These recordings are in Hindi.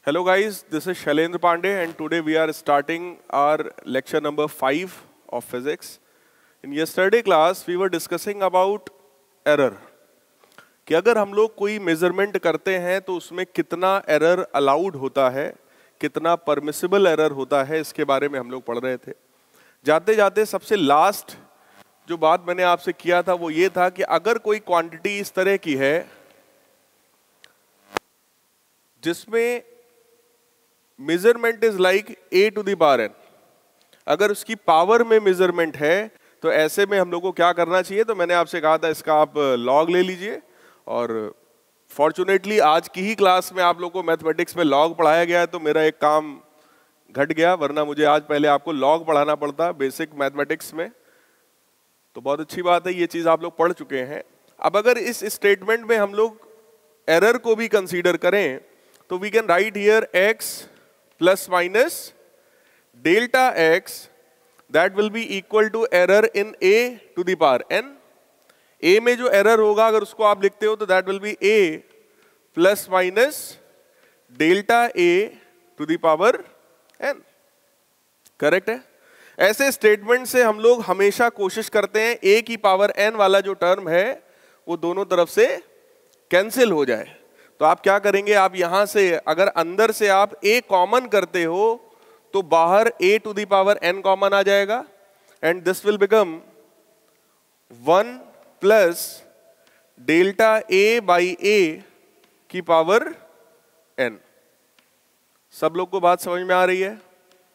Hello guys, this is Shailendra Pandey and today we are starting our lecture number 5 of physics. In yesterday class we were discussing about error. कि अगर हम लोग कोई मेजरमेंट करते हैं तो उसमें कितना एरर अलाउड होता है, कितना परमिसिबल एरर होता है, इसके बारे में हम लोग पढ़ रहे थे. जाते जाते सबसे लास्ट जो बात मैंने आपसे किया था वो ये था कि अगर कोई क्वांटिटी इस तरह की है जिसमें measurement is like a to the power n, अगर उसकी पावर में मेजरमेंट है तो ऐसे में हम लोग को क्या करना चाहिए. तो मैंने आपसे कहा था इसका आप लॉग ले लीजिए और फॉर्चुनेटली आज की ही क्लास में आप लोग को मैथमेटिक्स में लॉग पढ़ाया गया है तो मेरा एक काम घट गया, वरना मुझे आज पहले आपको लॉग पढ़ाना पड़ता बेसिक मैथमेटिक्स में. तो बहुत अच्छी बात है, ये चीज आप लोग पढ़ चुके हैं. अब अगर इस स्टेटमेंट में हम लोग एरर को भी कंसीडर करें तो we can write here x plus minus delta x that will be equal to error in a to the power n. a में जो एरर होगा अगर उसको आप लिखते हो तो that will be a plus minus delta a to the power n. Correct है. ऐसे स्टेटमेंट से हम लोग हमेशा कोशिश करते हैं a की पावर n वाला जो टर्म है वो दोनों तरफ से कैंसिल हो जाए. तो आप क्या करेंगे, आप यहां से अगर अंदर से आप a कॉमन करते हो तो बाहर a to the power n common आ जाएगा and this will become 1 plus delta a by a की पावर n. सब लोग को बात समझ में आ रही है.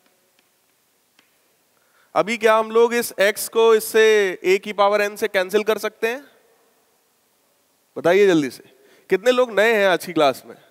अभी क्या हम लोग इस x को इससे a की पावर n से कैंसिल कर सकते हैं? बताइए जल्दी से. कितने लोग नए हैं आज की क्लास में?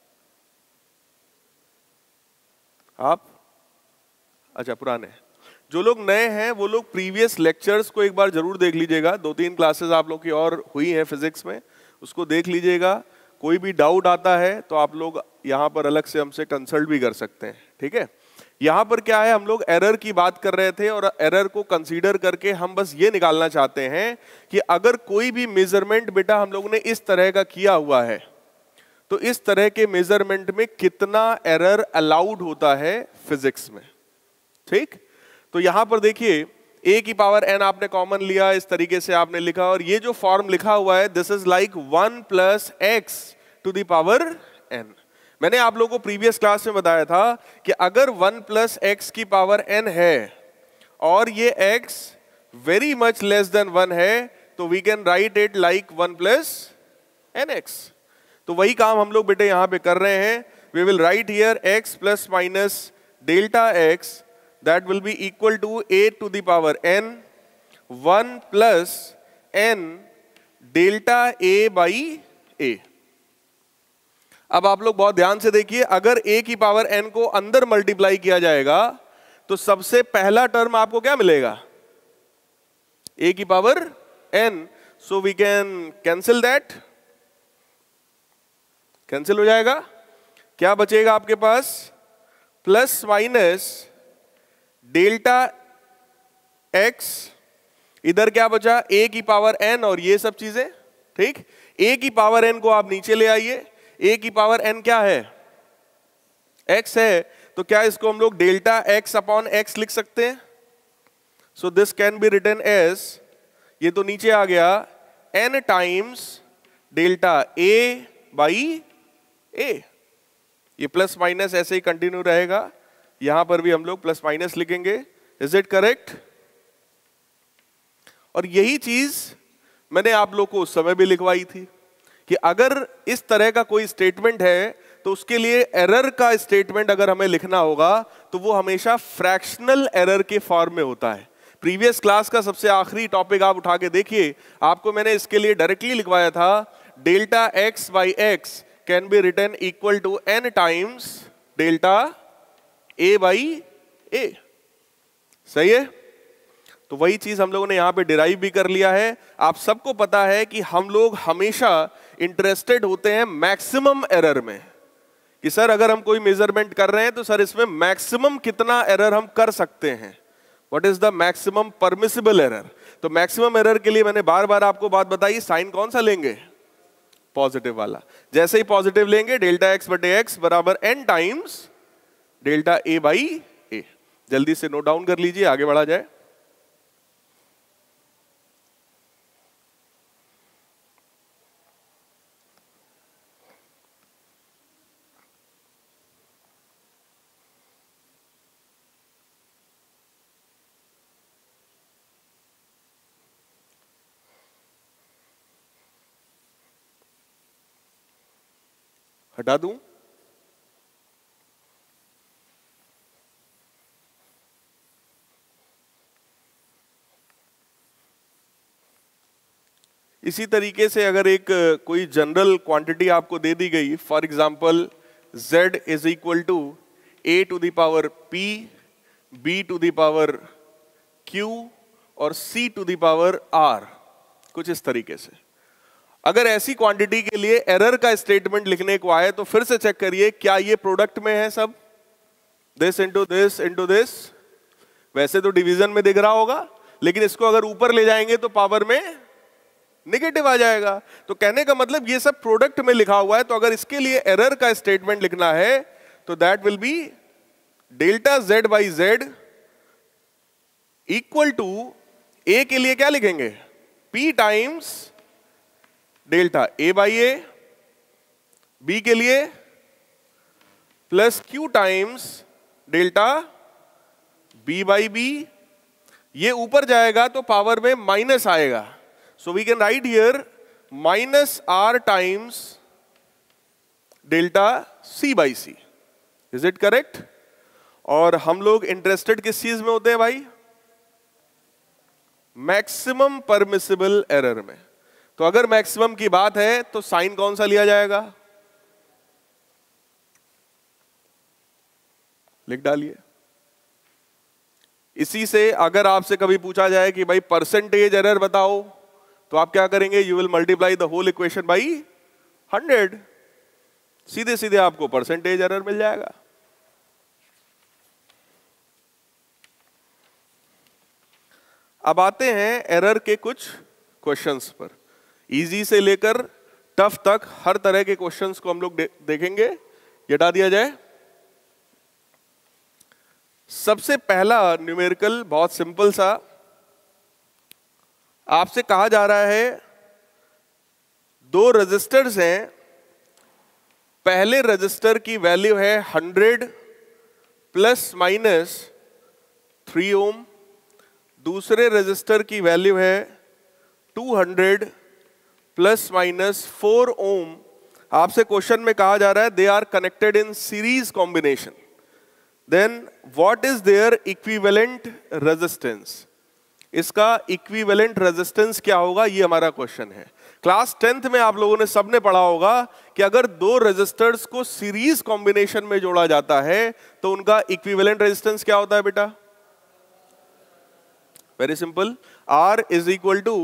आप अच्छा पुराने. जो लोग नए हैं वो लोग प्रीवियस लेक्चर्स को एक बार जरूर देख लीजिएगा. 2-3 क्लासेस आप लोग की और हुई हैं फिजिक्स में, उसको देख लीजिएगा. कोई भी डाउट आता है तो आप लोग यहाँ पर अलग से हमसे कंसल्ट भी कर सकते हैं. ठीक है. यहाँ पर क्या है, हम लोग एरर की बात कर रहे थे और एरर को कंसीडर करके हम बस ये निकालना चाहते हैं कि अगर कोई भी मेजरमेंट बेटा हम लोगों ने इस तरह का किया हुआ है तो इस तरह के मेजरमेंट में कितना एरर अलाउड होता है फिजिक्स में. ठीक. तो यहां पर देखिए a की पावर n आपने कॉमन लिया, इस तरीके से आपने लिखा और ये जो फॉर्म लिखा हुआ है this is like 1 plus x to the power n. मैंने आप लोगों को प्रीवियस क्लास में बताया था कि अगर 1 प्लस x की पावर n है और ये x very much less than 1 है तो we can write it like 1 plus nx. तो वही काम हम लोग बेटे यहां पे कर रहे हैं. We will write here x plus minus delta x that will be equal to a to the power n 1 plus n delta a by a. अब आप लोग बहुत ध्यान से देखिए, अगर a की पावर n को अंदर मल्टीप्लाई किया जाएगा तो सबसे पहला टर्म आपको क्या मिलेगा? a की power n. So we can cancel that. Cancel हो जाएगा. क्या बचेगा आपके पास? Plus minus delta x. इधर क्या बचा? a की पावर n और ये सब चीजें. ठीक. a की पावर n को आप नीचे ले आइए. a की पावर n क्या है? x है. तो क्या इसको हम लोग डेल्टा x अपॉन x लिख सकते हैं? So this can be written as, ये तो नीचे आ गया, n times delta a by a. ये प्लस माइनस ऐसे ही कंटिन्यू रहेगा. यहां पर भी हम लोग प्लस माइनस लिखेंगे. Is it correct? और यही चीज मैंने आप लोग को उस समय भी लिखवाई थी कि अगर इस तरह का कोई स्टेटमेंट है तो उसके लिए एरर का स्टेटमेंट अगर हमें लिखना होगा तो वो हमेशा फ्रैक्शनल एरर के फॉर्म में होता है. प्रीवियस क्लास का सबसे आखिरी टॉपिक आप उठा के देखिए, आपको मैंने इसके लिए डायरेक्टली लिखवाया था delta x by x can be written equal to n times delta a by a. सही है. तो वही चीज हम लोगों ने यहां पे डिराइव भी कर लिया है. आप सबको पता है कि हम लोग हमेशा इंटरेस्टेड होते हैं मैक्सिमम एरर में कि सर अगर हम कोई मेजरमेंट कर रहे हैं तो सर इसमें मैक्सिमम कितना एरर हम कर सकते हैं. What is the maximum permissible error. तो मैक्सिमम एरर के लिए मैंने बार बार आपको बात बताई, साइन कौन सा लेंगे? पॉजिटिव वाला। जैसे ही पॉजिटिव लेंगे डेल्टा एक्स बटे एक्स बराबर n times delta a by a. जल्दी से नोट डाउन कर लीजिए, आगे बढ़ा जाए। हटा दूं? इसी तरीके से अगर एक कोई जनरल क्वांटिटी आपको दे दी गई, for example z is equal to a to the power p, b to the power q और c to the power r, कुछ इस तरीके से। अगर ऐसी क्वांटिटी के लिए एरर का स्टेटमेंट लिखने को आए तो फिर से चेक करिए क्या ये प्रोडक्ट में है सब, this into this into this. वैसे तो डिवीजन में दिख रहा होगा, लेकिन इसको अगर ऊपर ले जाएंगे तो पावर में नेगेटिव आ जाएगा। तो कहने का मतलब ये सब प्रोडक्ट में लिखा हुआ है। तो अगर इसके लिए एरर का स्टेटमेंट लिखना है तो that will be delta z by z equal to a के लिए क्या लिखेंगे, p times delta a by a, b के लिए plus q times delta b by b। ये ऊपर जाएगा तो पावर में माइनस आएगा, so we can write here minus r times delta c by c। Is it correct? और हम लोग इंटरेस्टेड किस चीज में होते हैं भाई? मैक्सिमम परमिसिबल एरर में। तो अगर मैक्सिमम की बात है तो साइन कौन सा लिया जाएगा, लिख डालिए। इसी से अगर आपसे कभी पूछा जाए कि भाई परसेंटेज एरर बताओ, तो आप क्या करेंगे, you will multiply the whole equation by 100। सीधे सीधे आपको परसेंटेज एरर मिल जाएगा। अब आते हैं एरर के कुछ क्वेश्चंस पर। इजी से लेकर टफ तक हर तरह के क्वेश्चंस को हम लोग देखेंगे। ये हटा दिया जाए। सबसे पहला न्यूमेरिकल बहुत सिंपल सा, आपसे कहा जा रहा है दो रजिस्टर्स हैं, पहले रजिस्टर की वैल्यू है 100 प्लस माइनस 3 ओम, दूसरे रजिस्टर की वैल्यू है 200 प्लस माइनस 4 ओम। आपसे क्वेश्चन में कहा जा रहा है they are connected in series combination, then what is their equivalent resistance. इसका इक्विवेलेंट रेजिस्टेंस क्या होगा, ये हमारा क्वेश्चन है। क्लास 10th में आप लोगों ने सबने पढ़ा होगा कि अगर दो रेजिस्टर्स को सीरीज कॉम्बिनेशन में जोड़ा जाता है तो उनका इक्विवेलेंट रेजिस्टेंस क्या होता है बेटा? Very simple, R is equal to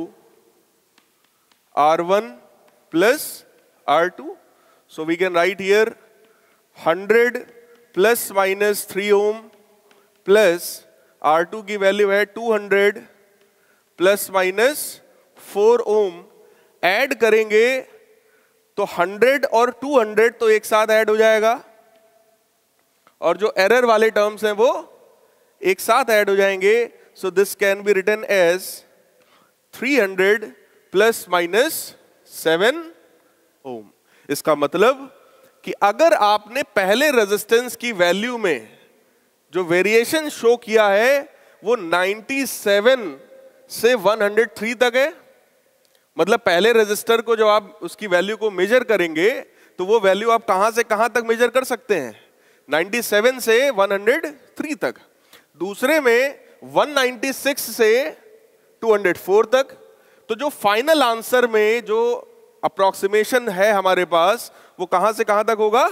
R1 plus R2। So we can write here 100 plus minus 3 ohm plus R2 की वैल्यू है 200 प्लस माइनस 4 ओम। ऐड करेंगे तो 100 और 200 तो एक साथ ऐड हो जाएगा, और जो एरर वाले टर्म्स हैं वो एक साथ ऐड हो जाएंगे। So this can be written as 300 plus minus 7 ohm. इसका मतलब कि अगर आपने पहले रेजिस्टेंस की वैल्यू में जो वेरिएशन शो किया है वो 97 से 103 तक है, मतलब पहले रेजिस्टर को जब आप उसकी वैल्यू को मेजर करेंगे तो वो वैल्यू आप कहां से कहां तक मेजर कर सकते हैं, 97 से 103 तक। दूसरे में 196 से 204 तक। तो जो फाइनल आंसर में जो अप्रोक्सीमेशन है हमारे पास वो कहां से कहां तक होगा,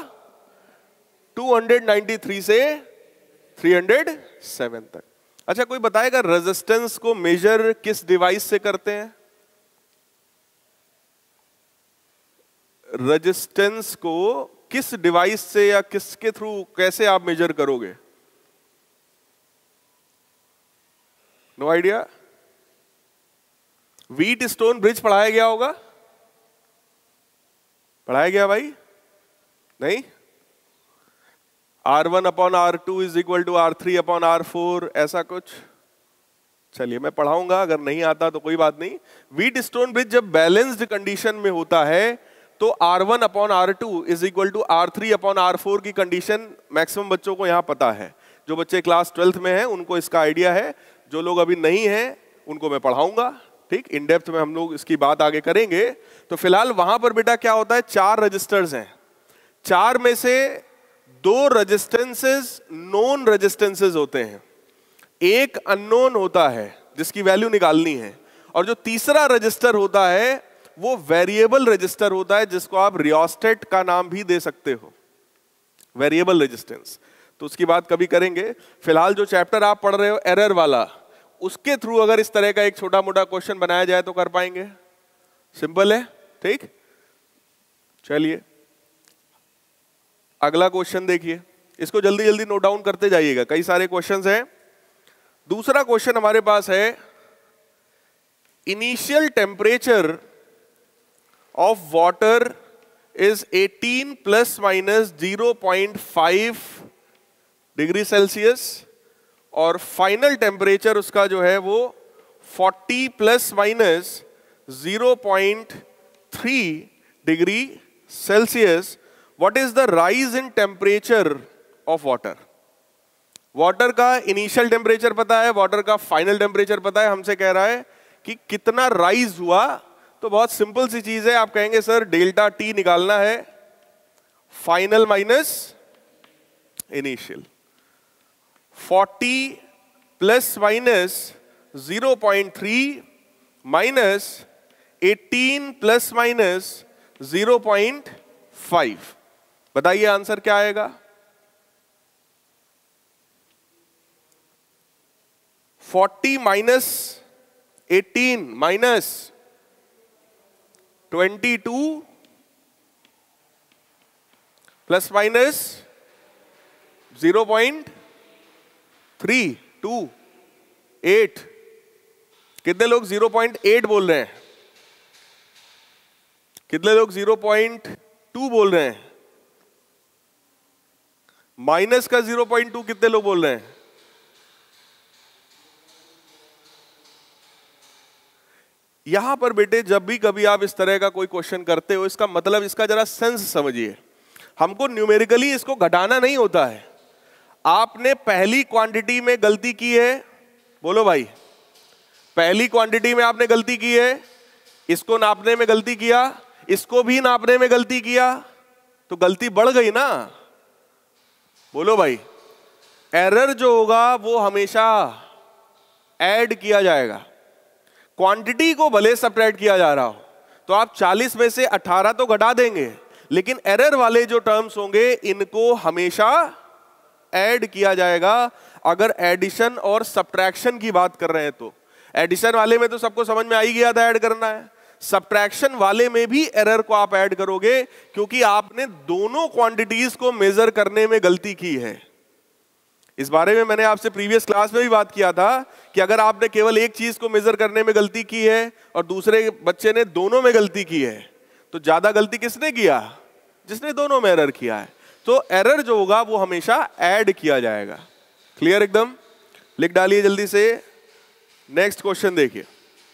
293 से 307 तक। अच्छा, कोई बताएगा रेजिस्टेंस को मेजर किस डिवाइस से करते हैं? रेजिस्टेंस को किस डिवाइस से या किसके थ्रू कैसे आप मेजर करोगे? No idea. Wheatstone bridge पढ़ाया गया होगा, पढ़ाया गया भाई? नहीं? R1 upon R2 is equal to R3 upon R4, ऐसा कुछ। चलिए मैं पढ़ाऊंगा, अगर नहीं आता तो कोई बात नहीं। व्हीटस्टोन ब्रिज जब बैलेंस्ड कंडीशन में होता है तो R1 upon R2 is equal to R3 upon R4 की कंडीशन मैक्सिमम बच्चों को यहां पता है। जो बच्चे क्लास 12th में हैं उनको इसका आइडिया है, जो लोग अभी नहीं हैं उनको मैं पढ़ाऊंगा। ठीक, इन डेप्थ में हम लोग इसकी बात आगे करेंगे। तो फिलहाल वहां पर बेटा क्या होता है, 4 रजिस्टर्स हैं। 4 में से 2 रेजिस्टेंसेस नोन रेजिस्टेंसेस होते हैं, एक अननोन होता है जिसकी वैल्यू निकालनी है, और जो तीसरा रजिस्टर होता है वो वेरिएबल रजिस्टर होता है जिसको आप रियोस्टेट का नाम भी दे सकते हो, वेरिएबल रेजिस्टेंस। तो उसकी बात कभी करेंगे। फिलहाल जो चैप्टर आप पढ़ रहे हो एरर वाला, उसके थ्रू अगर इस तरह का एक छोटा मोटा क्वेश्चन बनाया जाए तो कर पाएंगे? सिंपल है। ठीक, चलिए अगला क्वेश्चन देखिए, इसको जल्दी जल्दी नोट डाउन करते जाइएगा, कई सारे क्वेश्चंस हैं। दूसरा क्वेश्चन हमारे पास है, initial temperature of water is 18 plus minus 0.5 degree Celsius और फाइनल टेम्परेचर उसका जो है वो 40 plus minus 0.3 degree Celsius. What is the rise in temperature of water? Water का इनिशियल टेम्परेचर पता है, वाटर का फाइनल टेम्परेचर पता है, हमसे कह रहा है कि कितना राइज हुआ। तो बहुत सिंपल सी चीज है, आप कहेंगे सर डेल्टा टी निकालना है, final minus initial. 40 plus minus 0.3 minus 18 plus minus 0.5, बताइए आंसर क्या आएगा? 40 माइनस 18 माइनस 22 प्लस माइनस 0.328। कितने लोग 0.8 बोल रहे हैं? कितने लोग 0.2 बोल रहे हैं? माइनस का 0.2 कितने लोग बोल रहे हैं? यहां पर बेटे जब भी कभी आप इस तरह का कोई क्वेश्चन करते हो, इसका मतलब, इसका जरा सेंस समझिए। हमको न्यूमेरिकली इसको घटाना नहीं होता है। आपने पहली क्वांटिटी में गलती की है, बोलो भाई, पहली क्वांटिटी में आपने गलती की है, इसको नापने में गलती किया, इसको भी नापने में गलती किया, तो गलती बढ़ गई ना, बोलो भाई। एरर जो होगा वो हमेशा ऐड किया जाएगा, क्वांटिटी को भले सबट्रैक्ट किया जा रहा हो, तो आप 40 में से 18 तो घटा देंगे, लेकिन एरर वाले जो टर्म्स होंगे इनको हमेशा ऐड किया जाएगा। अगर एडिशन और सब्ट्रैक्शन की बात कर रहे हैं तो एडिशन वाले में तो सबको समझ में आ ही गया था ऐड करना है, सब्ट्रैक्शन वाले में भी एरर को आप ऐड करोगे क्योंकि आपने दोनों क्वांटिटीज को मेजर करने में गलती की है। इस बारे में मैंने आपसे प्रीवियस क्लास में भी बात किया था कि अगर आपने केवल एक चीज को मेजर करने में गलती की है और दूसरे बच्चे ने दोनों में गलती की है, तो ज्यादा गलती किसने किया? जिसने दोनों में एरर किया है। तो एरर जो होगा वो हमेशा ऐड किया जाएगा। क्लियर एकदम? लिख डालिए जल्दी से। नेक्स्ट क्वेश्चन देखिए,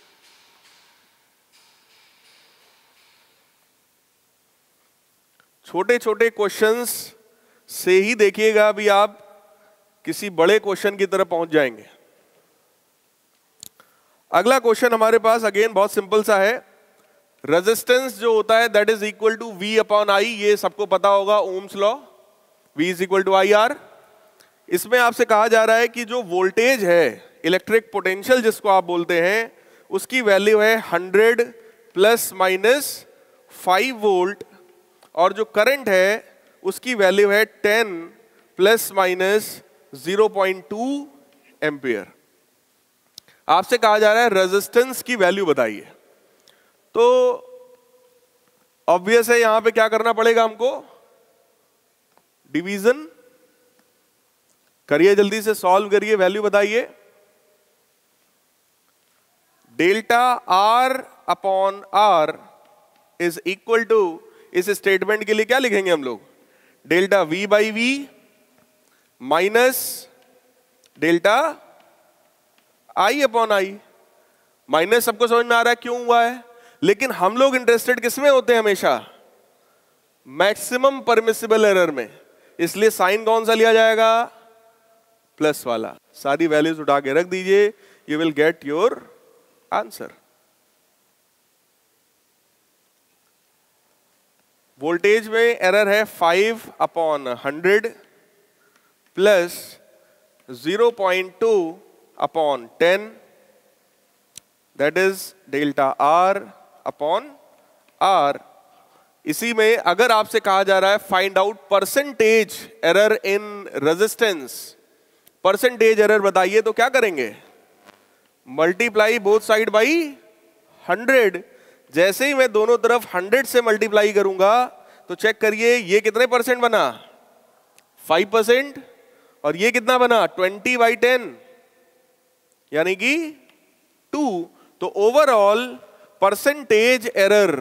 छोटे छोटे क्वेश्चंस से ही देखिएगा, अभी आप किसी बड़े क्वेश्चन की तरफ पहुंच जाएंगे। अगला क्वेश्चन हमारे पास अगेन बहुत सिंपल सा है। रेजिस्टेंस जो होता है that is equal to V upon I, ये सबको पता होगा, ohm's law, V is equal to IR। इसमें आपसे कहा जा रहा है कि जो वोल्टेज है, इलेक्ट्रिक पोटेंशियल जिसको आप बोलते हैं, उसकी वैल्यू है 100 प्लस माइनस 5 वोल्ट, और जो करंट है उसकी वैल्यू है 10 प्लस माइनस 0.2 एम्पियर। आपसे कहा जा रहा है रेजिस्टेंस की वैल्यू बताइए। तो ऑब्वियस है यहां पे क्या करना पड़ेगा हमको, डिवीजन करिए, जल्दी से सॉल्व करिए, वैल्यू बताइए। Delta R upon R is equal to, इस स्टेटमेंट के लिए क्या लिखेंगे हम लोग? Delta V by V minus delta I upon I। Minus सबको समझ में आ रहा है क्यों हुआ है? लेकिन हम लोग इंटरेस्टेड किसमें होते हैं हमेशा? मैक्सिमम परमिसिबल एरर में। इसलिए साइन कौन सा लिया जाएगा? प्लस वाला। सारी वैल्यूज उठा के रख दीजिए, you will get your answer. Voltage में एरर है 5 upon 100 plus 0.2 upon 10, that is delta R upon R। इसी में अगर आपसे कहा जा रहा है find out percentage error in resistance, percentage error बताइए, तो क्या करेंगे? Multiply both side by 100। जैसे ही मैं दोनों तरफ 100 से मल्टीप्लाई करूंगा तो चेक करिए ये कितने परसेंट बना? 5%। और ये कितना बना? 20 बाई 10 यानी कि 2। तो ओवरऑल परसेंटेज एरर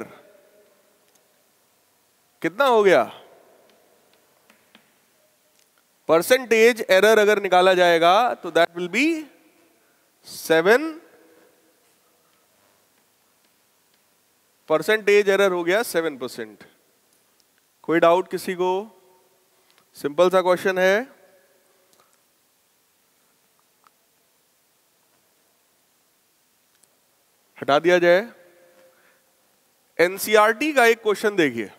कितना हो गया? परसेंटेज एरर अगर निकाला जाएगा तो that will be 7। Percentage error हो गया 7%। कोई डाउट किसी को? सिंपल सा क्वेश्चन है। हटा दिया जाए। एनसीईआरटी का एक क्वेश्चन देखिए।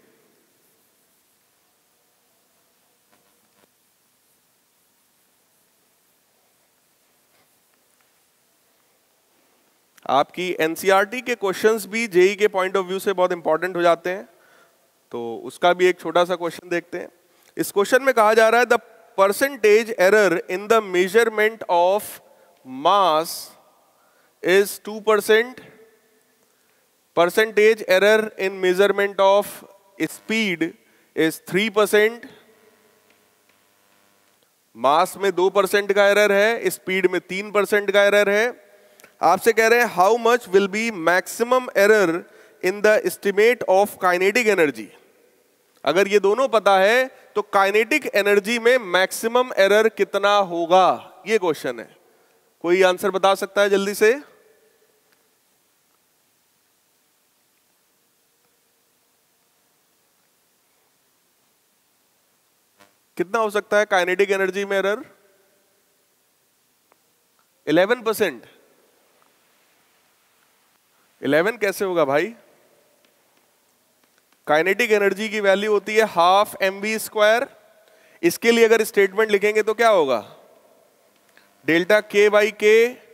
आपकी एनसीईआरटी के क्वेश्चंस भी जेईई के पॉइंट ऑफ व्यू से बहुत इंपॉर्टेंट हो जाते हैं, तो उसका भी एक छोटा सा क्वेश्चन देखते हैं। इस क्वेश्चन में कहा जा रहा है the percentage error in the measurement of mass is 2%, percentage error in measurement of speed is 3%। Mass में 2% का एरर है, स्पीड में 3% का एरर है। आपसे कह रहे हैं how much will be maximum error in the estimate of kinetic energy. अगर ये दोनों पता है तो काइनेटिक एनर्जी में मैक्सिमम एरर कितना होगा, ये क्वेश्चन है। कोई आंसर बता सकता है जल्दी से? कितना हो सकता है काइनेटिक एनर्जी में एरर? 11%। 11 कैसे होगा भाई? काइनेटिक एनर्जी की वैल्यू होती है हाफ mv²। इसके लिए अगर स्टेटमेंट लिखेंगे तो क्या होगा? डेल्टा k बाई के,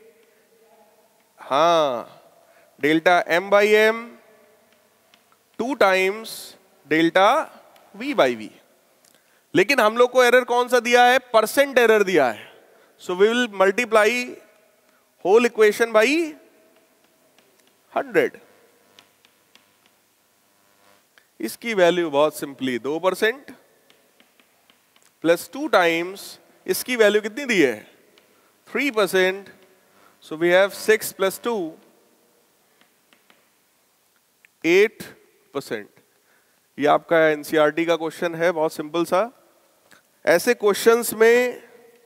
हाँ, delta m by m 2 times delta v by v। लेकिन हम लोग को एरर कौन सा दिया है? परसेंट एरर दिया है। So we will multiply whole equation by 100। इसकी वैल्यू बहुत सिंपली 2% प्लस 2 टाइम्स इसकी वैल्यू कितनी दी है? 3%। So we have 6 plus 2 8%। ये आपका एनसीईआरटी का क्वेश्चन है, बहुत सिंपल सा। ऐसे क्वेश्चंस में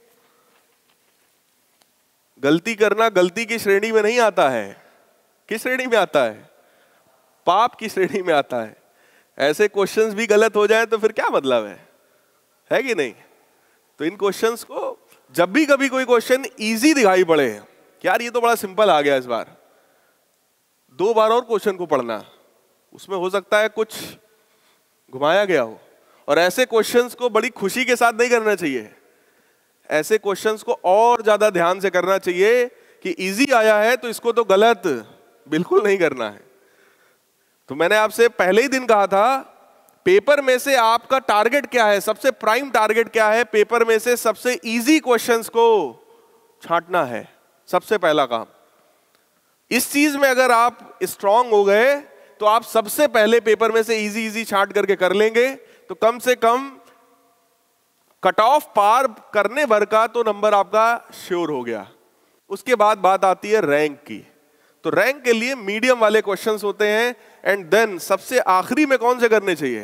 गलती करना गलती की श्रेणी में नहीं आता है। किस श्रेणी में आता है? पाप की श्रेणी में आता है। ऐसे क्वेश्चंस भी गलत हो जाए तो फिर क्या मतलब है कि नहीं? तो इन क्वेश्चंस को जब भी कभी कोई क्वेश्चन इजी दिखाई पड़े, यार ये तो बड़ा सिंपल आ गया इस बार, 2 बार और क्वेश्चन को पढ़ना, उसमें हो सकता है कुछ घुमाया गया हो। और ऐसे क्वेश्चंस को बड़ी खुशी के साथ नहीं करना चाहिए। ऐसे क्वेश्चंस को और ज्यादा ध्यान से करना चाहिए कि इजी आया है तो इसको तो गलत बिल्कुल नहीं करना है। तो मैंने आपसे पहले ही दिन कहा था, पेपर में से आपका टारगेट क्या है? सबसे प्राइम टारगेट क्या है? पेपर में से सबसे इजी क्वेश्चंस को छांटना है, सबसे पहला काम। इस चीज में अगर आप स्ट्रांग हो गए तो आप सबसे पहले पेपर में से इजी इजी छांट करके कर लेंगे, तो कम से कम कट ऑफ पार करने भर का तो नंबर आपका श्योर हो गया। उसके बाद बात आती है रैंक की। तो रैंक के लिए मीडियम वाले क्वेश्चंस होते हैं। एंड देन सबसे आखिरी में कौन से करने चाहिए?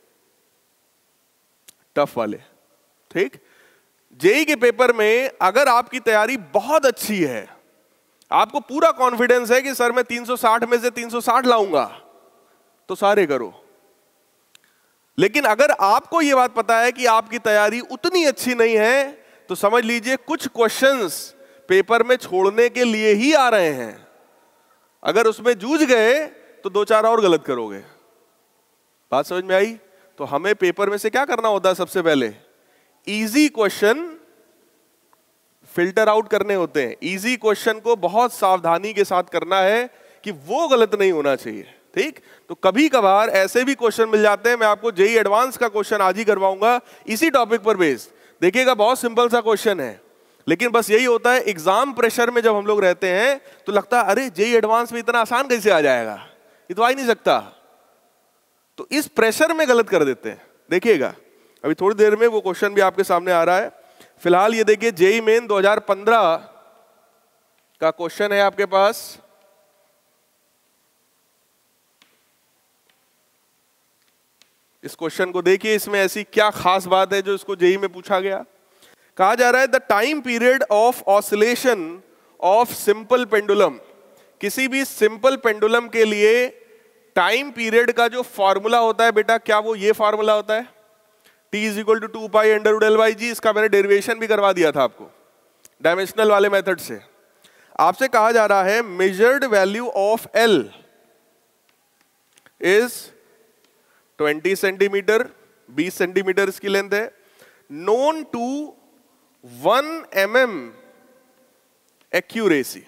टफ वाले। ठीक, जेई के पेपर में अगर आपकी तैयारी बहुत अच्छी है, आपको पूरा कॉन्फिडेंस है कि सर मैं 360 में से 360 लाऊंगा, तो सारे करो। लेकिन अगर आपको यह बात पता है कि आपकी तैयारी उतनी अच्छी नहीं है, तो समझ लीजिए कुछ क्वेश्चंस पेपर में छोड़ने के लिए ही आ रहे हैं। अगर उसमें जूझ गए तो 2-4 और गलत करोगे। बात समझ में आई? तो हमें पेपर में से क्या करना होता है? सबसे पहले इजी क्वेश्चन फिल्टर आउट करने होते हैं। इजी क्वेश्चन को बहुत सावधानी के साथ करना है कि वो गलत नहीं होना चाहिए। ठीक, तो कभी कभार ऐसे भी क्वेश्चन मिल जाते हैं। मैं आपको जेई एडवांस का क्वेश्चन आज ही करवाऊंगा इसी टॉपिक पर बेस्ड। देखिएगा, बहुत सिंपल सा क्वेश्चन है, लेकिन बस यही होता है एग्जाम प्रेशर में जब हम लोग रहते हैं तो लगता है अरे जेई एडवांस में इतना आसान कैसे आ जाएगा, ये तो आ ही नहीं सकता। तो इस प्रेशर में गलत कर देते हैं। देखिएगा, अभी थोड़ी देर में वो क्वेश्चन भी आपके सामने आ रहा है। फिलहाल ये देखिए, जेई मेन 2015 का क्वेश्चन है आपके पास। इस क्वेश्चन को देखिए, इसमें ऐसी क्या खास बात है जो इसको जेई में पूछा गया। कहा जा रहा है the time period of oscillation of simple pendulum. किसी भी सिंपल पेंडुलम के लिए टाइम पीरियड का जो फॉर्मूला होता है बेटा, क्या वो ये फॉर्मूला होता है? T = 2π√L/g। इसका मैंने डेरिवेशन भी करवा दिया था आपको डायमेंशनल वाले मेथड से। आपसे कहा जा रहा है measured value of L is 20 centimetre, 20 centimetre इसकी लेंथ है। Known to 1 mm accuracy.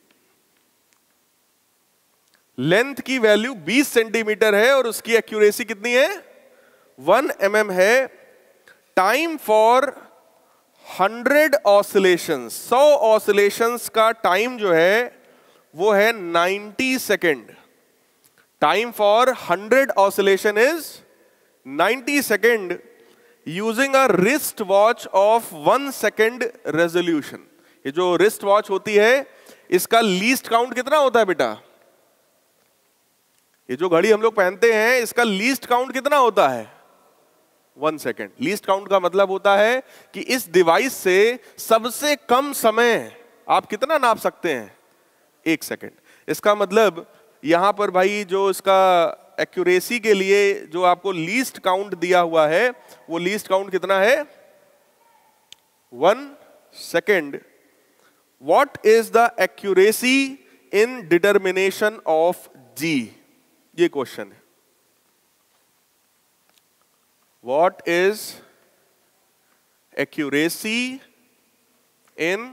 Length की वैल्यू 20 सेंटीमीटर है और उसकी एक्यूरेसी कितनी है? 1 mm है। टाइम फॉर 100 ऑसिलेशंस, 100 ऑसिलेशंस का टाइम जो है वो है 90 second. Time for 100 oscillation is 90 second using a wrist watch of 1 second resolution. ये जो रिस्ट वॉच होती है इसका लीस्ट काउंट कितना होता है बेटा? ये जो घड़ी हम लोग पहनते हैं इसका लीस्ट काउंट कितना होता है? 1 सेकेंड। लीस्ट काउंट का मतलब होता है कि इस डिवाइस से सबसे कम समय आप कितना नाप सकते हैं? 1 सेकेंड। इसका मतलब यहां पर भाई जो इसका एक्यूरेसी के लिए जो आपको लीस्ट काउंट दिया हुआ है वो लीस्ट काउंट कितना है? 1 second. What is the accuracy in determination of g? ये क्वेश्चन है। What is accuracy in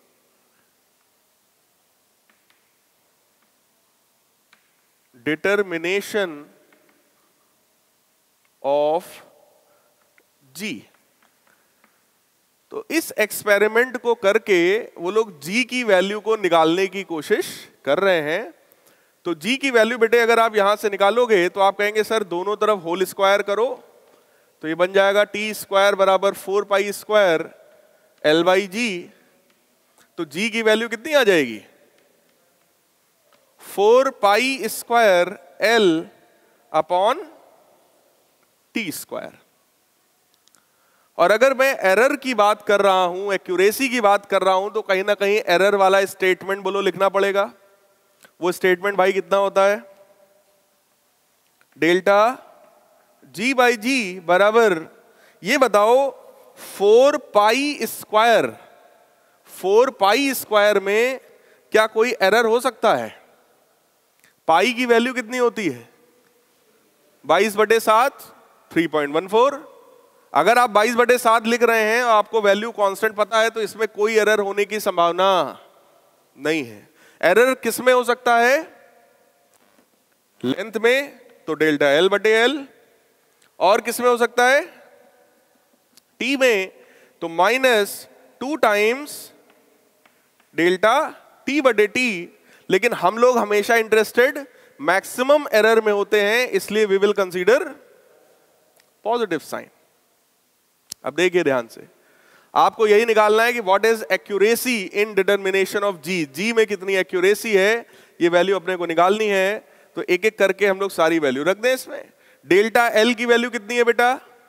determination of G? तो इस एक्सपेरिमेंट को करके वो लोग G की वैल्यू को निकालने की कोशिश कर रहे हैं। तो G की वैल्यू बेटे अगर आप यहां से निकालोगे तो आप कहेंगे सर दोनों तरफ होल स्क्वायर करो, तो ये बन जाएगा T² = 4π² L/g। तो G की वैल्यू कितनी आ जाएगी? 4π² L/T²। और अगर मैं एरर की बात कर रहा हूं, एक्यूरेसी की बात कर रहा हूं, तो कहीं ना कहीं एरर वाला स्टेटमेंट बोलो लिखना पड़ेगा। वो स्टेटमेंट भाई कितना होता है? डेल्टा G/g बराबर, ये बताओ 4π²। 4π² में क्या कोई एरर हो सकता है? पाई की वैल्यू कितनी होती है? 22/7 3.14। अगर आप 22/7 लिख रहे हैं और आपको वैल्यू कांस्टेंट पता है तो इसमें कोई एरर होने की संभावना नहीं है। एरर किस में हो सकता है? लेंथ में, तो डेल्टा L/L। और किस में हो सकता है? T में, तो -2 टाइम्स डेल्टा T/T। लेकिन हम लोग हमेशा इंटरेस्टेड मैक्सिमम एरर में होते हैं, इसलिए we will consider positive sign. अब देखिए ध्यान से, आपको यही निकालना है कि what is accuracy in determination of g, g में कितनी एक्यूरेसी है, ये वैल्यू अपने को निकालनी है। तो एक एक करके हम लोग सारी वैल्यू रख दें इसमें। डेल्टा एल की वैल्यू कितनी है बेटा?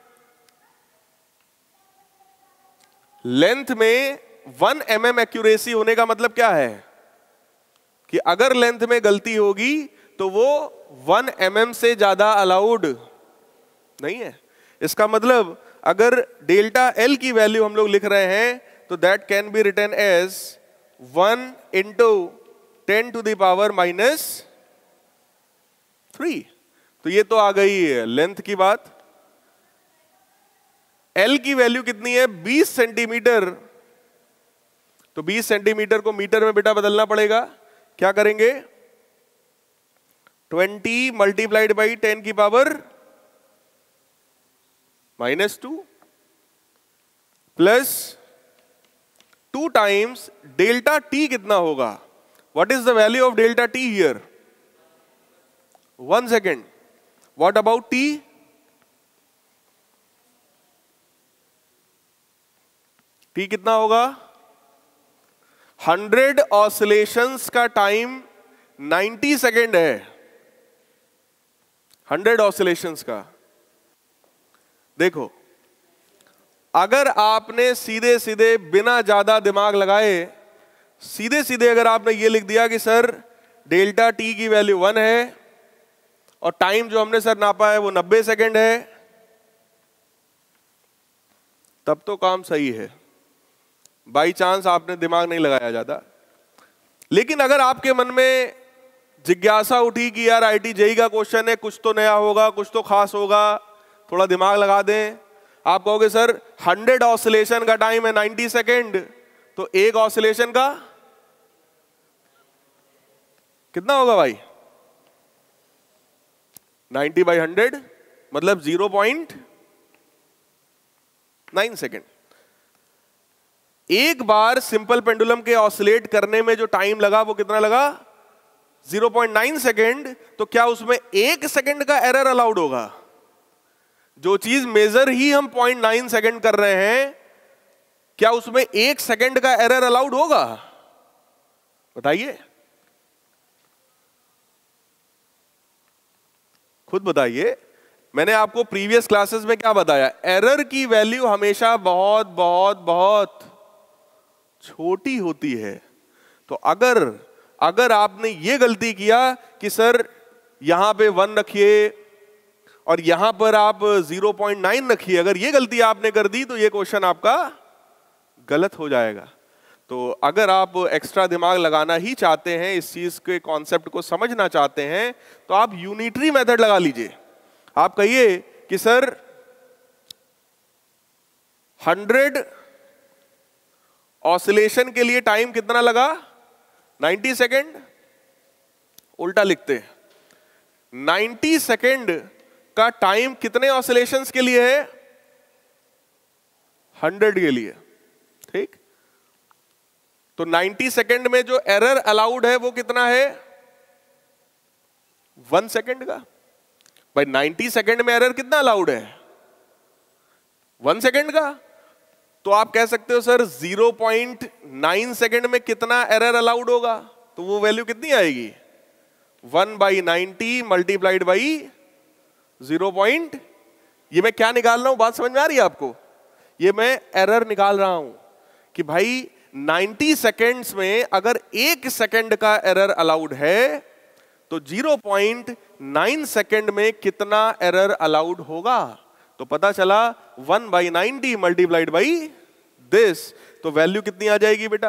लेंथ में 1 mm एक्यूरेसी होने का मतलब क्या है कि अगर लेंथ में गलती होगी तो वो 1 mm से ज्यादा अलाउड नहीं है। इसका मतलब अगर डेल्टा एल की वैल्यू हम लोग लिख रहे हैं तो that can be written as 1 into 10 to the power -3। तो ये तो आ गई लेंथ की बात। एल की वैल्यू कितनी है? 20 सेंटीमीटर। तो 20 सेंटीमीटर को मीटर में बेटा बदलना पड़ेगा। क्या करेंगे? 20 मल्टीप्लाइड बाई 10 की power -2 plus 2 times delta T कितना होगा? What is the value of delta T here? 1 second. What about T? T कितना होगा? 100 ऑसिलेशंस का टाइम 90 सेकेंड है। 100 ऑसिलेशंस का। देखो, अगर आपने सीधे सीधे बिना ज्यादा दिमाग लगाए सीधे सीधे अगर आपने ये लिख दिया कि सर डेल्टा टी की वैल्यू 1 है और टाइम जो हमने सर नापा है वो 90 सेकेंड है, तब तो काम सही है। बाई चांस आपने दिमाग नहीं लगाया ज्यादा। लेकिन अगर आपके मन में जिज्ञासा उठी कि यार आईटी जेई का क्वेश्चन है, कुछ तो नया होगा, कुछ तो खास होगा, थोड़ा दिमाग लगा दें। आप कहोगे सर 100 ऑसिलेशन का टाइम है 90 सेकेंड, तो एक ऑसिलेशन का कितना होगा भाई? 90 बाई 100 मतलब 0.9 सेकेंड। एक बार सिंपल पेंडुलम के ऑसिलेट करने में जो टाइम लगा वो कितना लगा? 0.9 सेकेंड। तो क्या उसमें 1 सेकेंड का एरर अलाउड होगा? जो चीज मेजर ही हम 0.9 सेकेंड कर रहे हैं, क्या उसमें 1 सेकेंड का एरर अलाउड होगा? बताइए, खुद बताइए। मैंने आपको प्रीवियस क्लासेस में क्या बताया? एरर की वैल्यू हमेशा बहुत बहुत बहुत छोटी होती है। तो अगर आपने ये गलती किया कि सर यहां पे 1 रखिए और यहां पर आप 0.9 रखिए, अगर ये गलती आपने कर दी तो ये क्वेश्चन आपका गलत हो जाएगा। तो अगर आप एक्स्ट्रा दिमाग लगाना ही चाहते हैं, इस चीज के कॉन्सेप्ट को समझना चाहते हैं, तो आप यूनिटरी मेथड लगा लीजिए। आप कहिए कि सर 100 ऑसिलेशन के लिए टाइम कितना लगा? 90 सेकेंड। उल्टा लिखते हैं, 90 सेकेंड का टाइम कितने ऑसिलेशंस के लिए है? 100 के लिए। ठीक। तो 90 सेकेंड में जो एरर अलाउड है वो कितना है? 1 सेकेंड का। भाई 90 सेकेंड में एरर कितना अलाउड है? 1 सेकेंड का। तो आप कह सकते हो सर 0.9 सेकेंड में कितना एरर अलाउड होगा? तो वो वैल्यू कितनी आएगी? 1/90 मल्टीप्लाइड बाई 0. ये मैं क्या निकाल रहा हूं? बात समझ में आ रही है आपको? ये मैं एरर निकाल रहा हूं कि भाई 90 सेकेंड्स में अगर 1 सेकेंड का एरर अलाउड है तो 0.9 सेकेंड में कितना एरर अलाउड होगा? तो पता चला 1/90 मल्टीप्लाइड बाई दिस। तो वैल्यू कितनी आ जाएगी बेटा?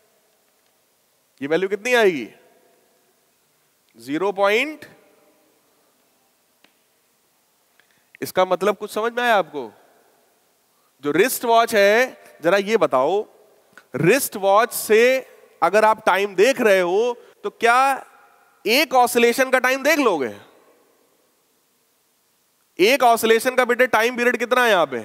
ये वैल्यू कितनी आएगी? 0. इसका मतलब कुछ समझ में आया आपको? जो रिस्ट वॉच है, जरा ये बताओ, रिस्ट वॉच से अगर आप टाइम देख रहे हो तो क्या एक ऑसिलेशन का टाइम देख लोगे? एक ऑसिलेशन का बेटे टाइम पीरियड कितना है यहां पे?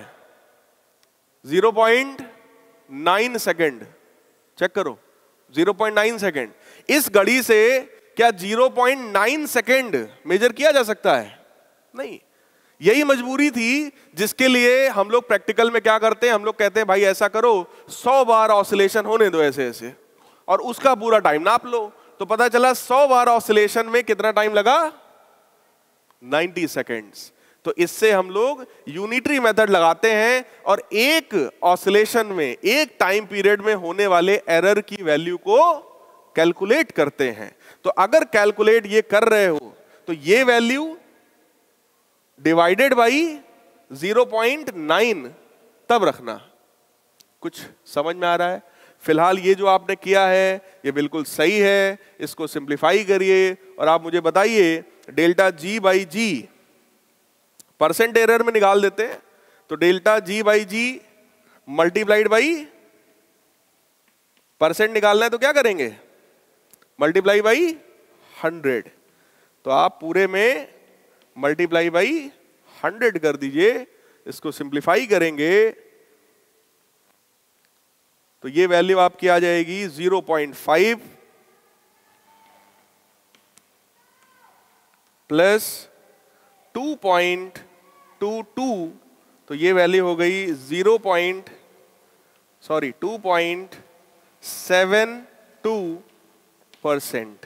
0.9 सेकेंड। चेक करो, 0.9 सेकेंड। इस घड़ी से क्या 0.9 सेकेंड मेजर किया जा सकता है? नहीं। यही मजबूरी थी जिसके लिए हम लोग प्रैक्टिकल में क्या करते हैं, हम लोग कहते हैं भाई ऐसा करो 100 बार ऑसिलेशन होने दो ऐसे ऐसे, और उसका पूरा टाइम नाप लो। तो पता चला 100 बार ऑसिलेशन में कितना टाइम लगा, 90 सेकेंड्स। तो इससे हम लोग यूनिटरी मेथड लगाते हैं और एक ऑसिलेशन में, एक टाइम पीरियड में होने वाले एरर की वैल्यू को कैलकुलेट करते हैं। तो अगर कैलकुलेट ये कर रहे हो तो ये वैल्यू डिवाइडेड बाई 0.9 तब रखना। कुछ समझ में आ रहा है? फिलहाल ये जो आपने किया है ये बिल्कुल सही है, इसको सिंप्लीफाई करिए और आप मुझे बताइए delta g by g percent error में निकाल देते हैं। तो delta g by g multiplied by percent निकालना है तो क्या करेंगे, मल्टीप्लाई बाई 100। तो आप पूरे में मल्टीप्लाई बाई 100 कर दीजिए, इसको सिंप्लीफाई करेंगे तो ये वैल्यू आपकी आ जाएगी 0.5 प्लस 2.22, तो ये वैल्यू हो गई 2.72%।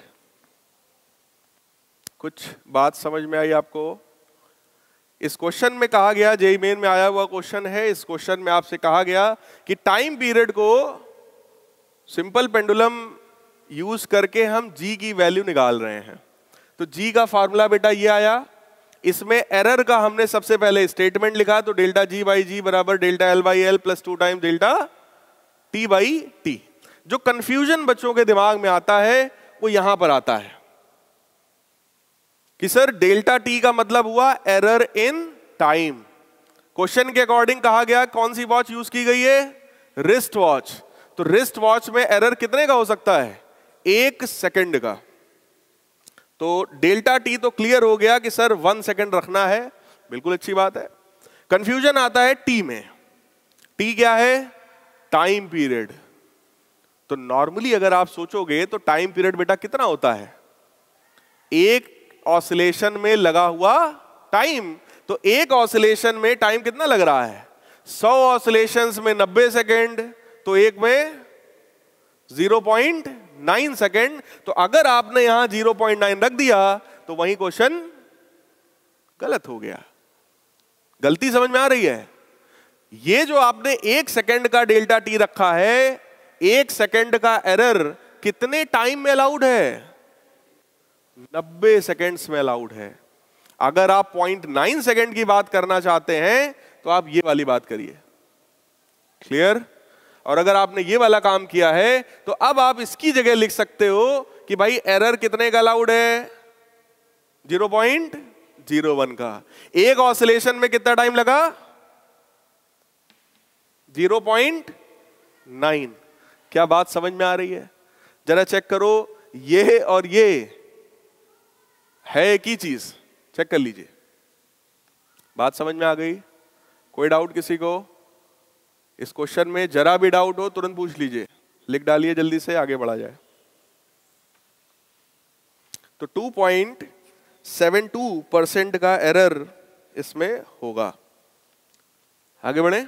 कुछ बात समझ में आई आपको? इस क्वेश्चन में कहा गया, जेईई मेन में आया हुआ क्वेश्चन है, इस क्वेश्चन में आपसे कहा गया कि टाइम पीरियड को सिंपल पेंडुलम यूज करके हम जी की वैल्यू निकाल रहे हैं। तो जी का फार्मूला बेटा ये आया, इसमें एरर का हमने सबसे पहले स्टेटमेंट लिखा, तो डेल्टा जी बाई जी बराबर delta l by l plus 2 times delta T by T. जो कंफ्यूजन बच्चों के दिमाग में आता है वो यहां पर आता है कि सर डेल्टा टी का मतलब हुआ एरर इन टाइम। क्वेश्चन के अकॉर्डिंग कहा गया कौन सी वॉच यूज की गई है, रिस्ट वॉच। तो रिस्ट वॉच में एरर कितने का हो सकता है, 1 सेकंड का। तो डेल्टा टी तो क्लियर हो गया कि सर 1 सेकंड रखना है, बिल्कुल अच्छी बात है। कंफ्यूजन आता है टी में। टी क्या है, टाइम पीरियड। तो नॉर्मली अगर आप सोचोगे तो टाइम पीरियड बेटा कितना होता है, एक ऑसिलेशन में लगा हुआ टाइम। तो एक ऑसिलेशन में टाइम कितना लग रहा है, 100 ऑसिलेशंस में 90 सेकेंड, तो एक में 0.9 सेकेंड। तो अगर आपने यहां 0.9 रख दिया तो वही क्वेश्चन गलत हो गया। गलती समझ में आ रही है? ये जो आपने 1 सेकेंड का डेल्टा टी रखा है, 1 सेकेंड का एरर कितने टाइम में अलाउड है, 90 सेकेंड्स में अलाउड है। अगर आप 0.9 सेकेंड की बात करना चाहते हैं तो आप ये वाली बात करिए। क्लियर? और अगर आपने ये वाला काम किया है तो अब आप इसकी जगह लिख सकते हो कि भाई एरर कितने का अलाउड है, 0.01 का। एक ऑसिलेशन में कितना टाइम लगा, 0.9। क्या बात समझ में आ रही है? जरा चेक करो, ये और ये है एक ही चीज, चेक कर लीजिए। बात समझ में आ गई? कोई डाउट किसी को? इस क्वेश्चन में जरा भी डाउट हो तुरंत पूछ लीजिए, लिख डालिए जल्दी से, आगे बढ़ा जाए। तो 2.72% का एरर इसमें होगा। आगे बढ़े।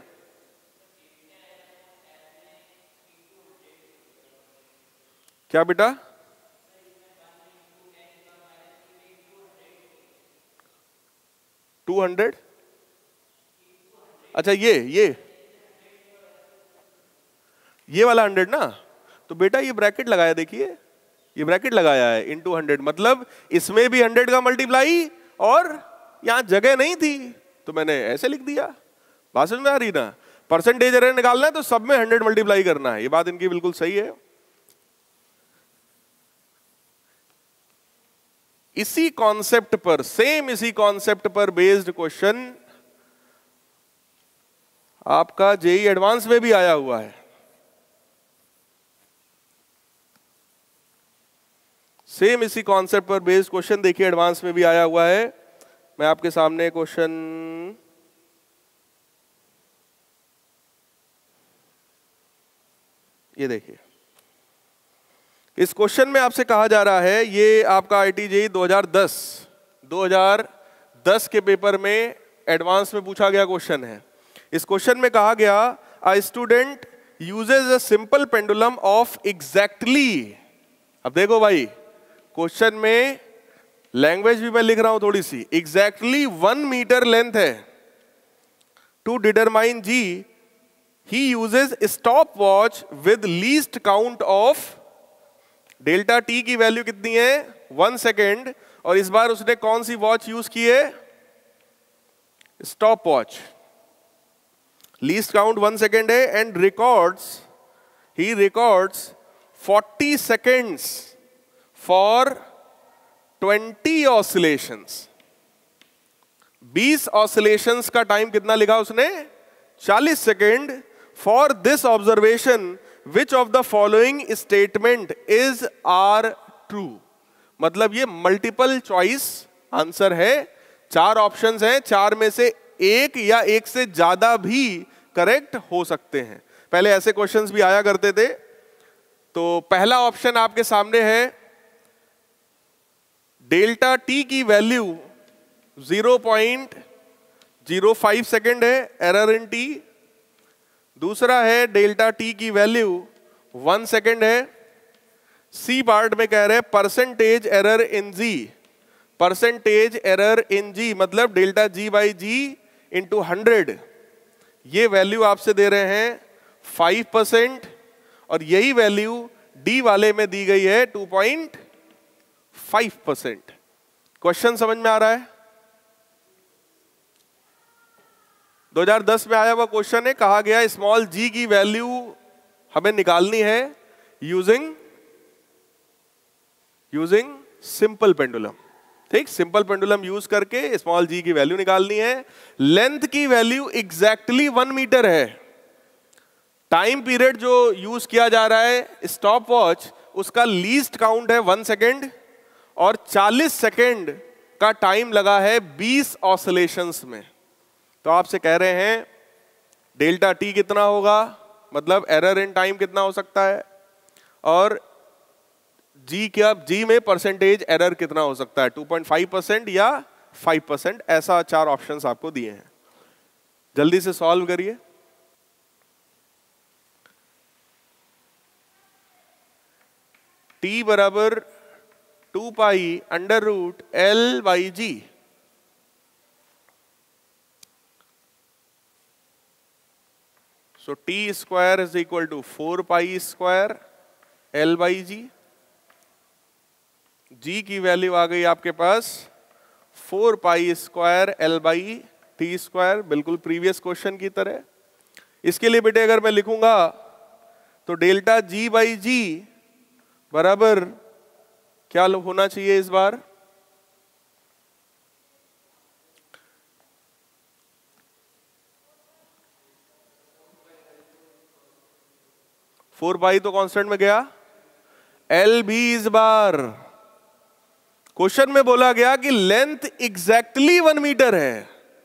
क्या बेटा, $200? अच्छा ये वाला 100 ना, तो बेटा ये ब्रैकेट लगाया, देखिए ये ब्रैकेट लगाया है इनटू 100, मतलब इसमें भी 100 का मल्टीप्लाई और यहां जगह नहीं थी तो मैंने ऐसे लिख दिया। बात समझ में आ रही ना? परसेंटेज एरर निकालना है तो सब में 100 मल्टीप्लाई करना है, ये बात इनकी बिल्कुल सही है। इसी कॉन्सेप्ट पर, सेम इसी कॉन्सेप्ट पर बेस्ड क्वेश्चन आपका जेईई एडवांस में भी आया हुआ है। सेम इसी कॉन्सेप्ट पर बेस्ड क्वेश्चन देखिए एडवांस में भी आया हुआ है। मैं आपके सामने क्वेश्चन ये देखिए, इस क्वेश्चन में आपसे कहा जा रहा है, ये आपका आईआईटी जेईई 2010 के पेपर में एडवांस में पूछा गया क्वेश्चन है। इस क्वेश्चन में कहा गया a student uses a simple pendulum of exactly, अब देखो भाई क्वेश्चन में लैंग्वेज भी मैं लिख रहा हूं थोड़ी सी, एग्जैक्टली 1 मीटर लेंथ है। To determine g he uses stop watch with least count of, delta T की वैल्यू कितनी है 1 सेकेंड, और इस बार उसने कौन सी वॉच यूज की है, stop watch, least count 1 second है, and he records 40 seconds for 20 oscillations. 20 oscillations का टाइम कितना लिखा उसने, 40 second. For this observation which of the following statement is are true, मतलब ये मल्टीपल चॉइस आंसर है, 4 ऑप्शंस हैं, 4 में से एक या एक से ज्यादा भी करेक्ट हो सकते हैं। पहले ऐसे क्वेश्चंस भी आया करते थे। तो पहला ऑप्शन आपके सामने है, डेल्टा टी की वैल्यू 0.05 सेकेंड है, एरर इन टी। दूसरा है डेल्टा टी की वैल्यू 1 सेकेंड है। सी पार्ट में कह रहे हैं percentage error in g, percentage error in g मतलब delta g by g into 100, ये वैल्यू आपसे दे रहे हैं 5%, और यही वैल्यू डी वाले में दी गई है 2.5%। क्वेश्चन समझ में आ रहा है? 2010 में आया हुआ क्वेश्चन है, कहा गया स्मॉल जी की वैल्यू हमें निकालनी है यूजिंग सिंपल पेंडुलम। ठीक, सिंपल पेंडुलम यूज करके स्मॉल जी की वैल्यू निकालनी है। लेंथ की वैल्यू एग्जैक्टली 1 मीटर है। टाइम पीरियड जो यूज किया जा रहा है स्टॉप वॉच, उसका लीस्ट काउंट है 1 सेकेंड, और 40 सेकेंड का टाइम लगा है 20 ऑसिलेशंस में। तो आपसे कह रहे हैं डेल्टा टी कितना होगा, मतलब एरर इन टाइम कितना हो सकता है, और जी में परसेंटेज एरर कितना हो सकता है, 2.5% या 5%। ऐसा 4 ऑप्शंस आपको दिए हैं, जल्दी से सॉल्व करिए। टी बराबर 2 pi under root L by G. So T square is equal to 4 pi square L by G. G की वैल्यू आ गई आपके पास 4 pi square L by T square, बिल्कुल प्रीवियस क्वेश्चन की तरह। इसके लिए बेटे अगर मैं लिखूंगा तो डेल्टा जी बाई जी बराबर क्या होना चाहिए इस बार, फोर पाई तो कांस्टेंट में गया, एल भी इस बार क्वेश्चन में बोला गया कि लेंथ एग्जैक्टली 1 मीटर है।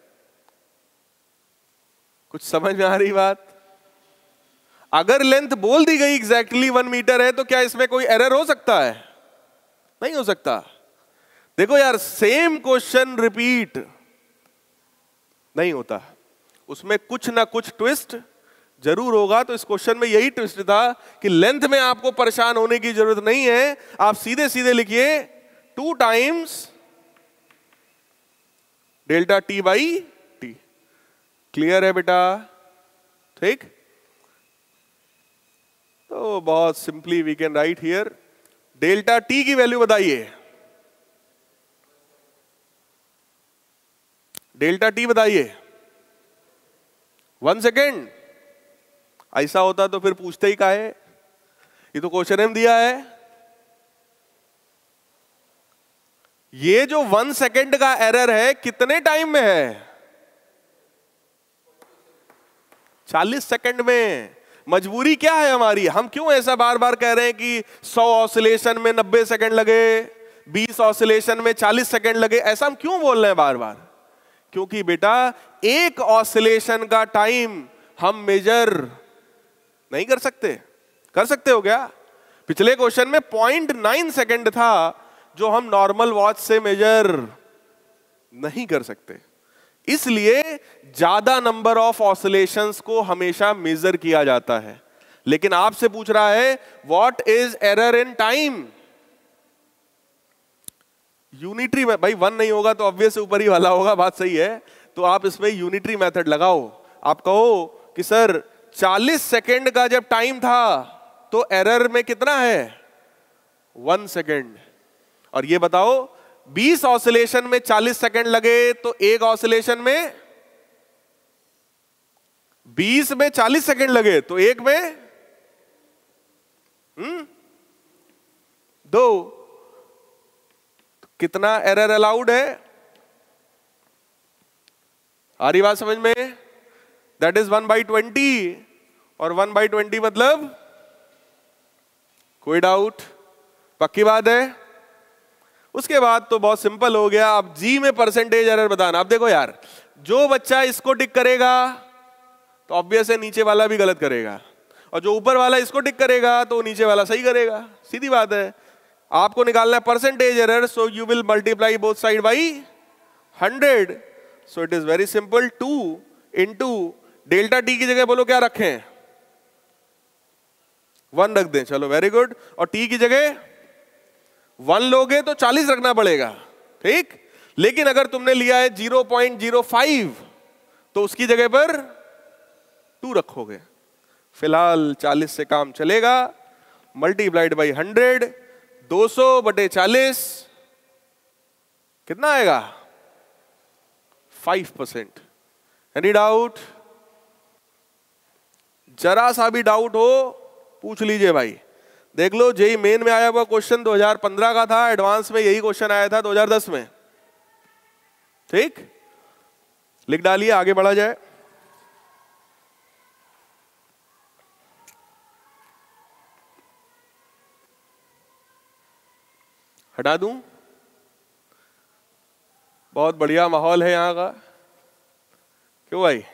कुछ समझ में आ रही बात? अगर लेंथ बोल दी गई एग्जैक्टली 1 मीटर है तो क्या इसमें कोई एरर हो सकता है? नहीं हो सकता। देखो यार, सेम क्वेश्चन रिपीट नहीं होता, उसमें कुछ ना कुछ ट्विस्ट जरूर होगा। तो इस क्वेश्चन में यही ट्विस्ट था कि लेंथ में आपको परेशान होने की जरूरत नहीं है, आप सीधे सीधे लिखिए 2 times delta T by t. Clear है बेटा? ठीक, तो बहुत simply we can write here, delta T की वैल्यू बताइए, डेल्टा टी बताइए। 1 सेकेंड। ऐसा होता तो फिर पूछते ही काहे, ये तो क्वेश्चन में दिया है। ये जो 1 सेकेंड का एरर है कितने टाइम में है? 40 सेकेंड में। मजबूरी क्या है हमारी, हम क्यों ऐसा बार बार कह रहे हैं कि 100 ऑसिलेशन में 90 सेकेंड लगे, 20 ऑसिलेशन में 40 सेकेंड लगे, ऐसा हम क्यों बोल रहे हैं बार बार? क्योंकि बेटा एक ऑसिलेशन का टाइम हम मेजर नहीं कर सकते। कर सकते हो क्या? पिछले क्वेश्चन में 0.9 सेकेंड था जो हम नॉर्मल वॉच से मेजर नहीं कर सकते। इसलिए ज्यादा नंबर ऑफ ऑसिलेशंस को हमेशा मेजर किया जाता है। लेकिन आपसे पूछ रहा है what is error in time. Unitary में भाई 1 नहीं होगा तो ऑब्वियस ऊपर ही वाला होगा, बात सही है। तो आप इसमें यूनिटरी मेथड लगाओ। आप कहो कि सर 40 सेकेंड का जब टाइम था तो एरर में कितना है 1 सेकेंड। और ये बताओ 20 ऑसिलेशन में 40 सेकेंड लगे तो एक ऑसिलेशन में 20 में 40 सेकेंड लगे तो एक में 2। कितना एरर अलाउड है? आ रही बात समझ में? That is 1/20। और 1/20 मतलब कोई डाउट? पक्की बात है? उसके बाद तो बहुत सिंपल हो गया। अब जी में परसेंटेज एरर बताना। अब देखो यार, जो बच्चा इसको टिक करेगा तो ऑब्वियस है नीचे वाला भी गलत करेगा, और जो ऊपर वाला इसको टिक करेगा तो नीचे वाला सही करेगा। सीधी बात है। आपको निकालना है percentage error, so you will multiply both side by 100। So it is very simple, 2 into delta T की जगह बोलो क्या रखें? 1 रख दें। चलो वेरी गुड। और टी की जगह 1 लोगे तो 40 रखना पड़ेगा, ठीक। लेकिन अगर तुमने लिया है 0.05 तो उसकी जगह पर 2 रखोगे। फिलहाल 40 से काम चलेगा। मल्टीप्लाइड बाई 100, 200/40 कितना आएगा? 5%। Any doubt? जरा सा भी डाउट हो पूछ लीजिए भाई। देख लो, जेई मेन में आया हुआ क्वेश्चन 2015 का था, एडवांस में यही क्वेश्चन आया था 2010 में, ठीक। लिख डालिए, आगे बढ़ा जाए। हटा दूं? बहुत बढ़िया माहौल है यहां का, क्यों भाई?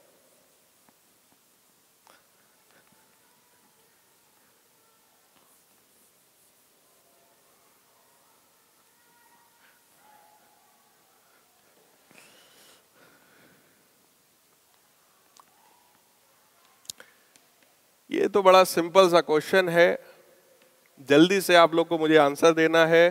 ये तो बड़ा सिंपल सा क्वेश्चन है, जल्दी से आप लोग को मुझे आंसर देना है।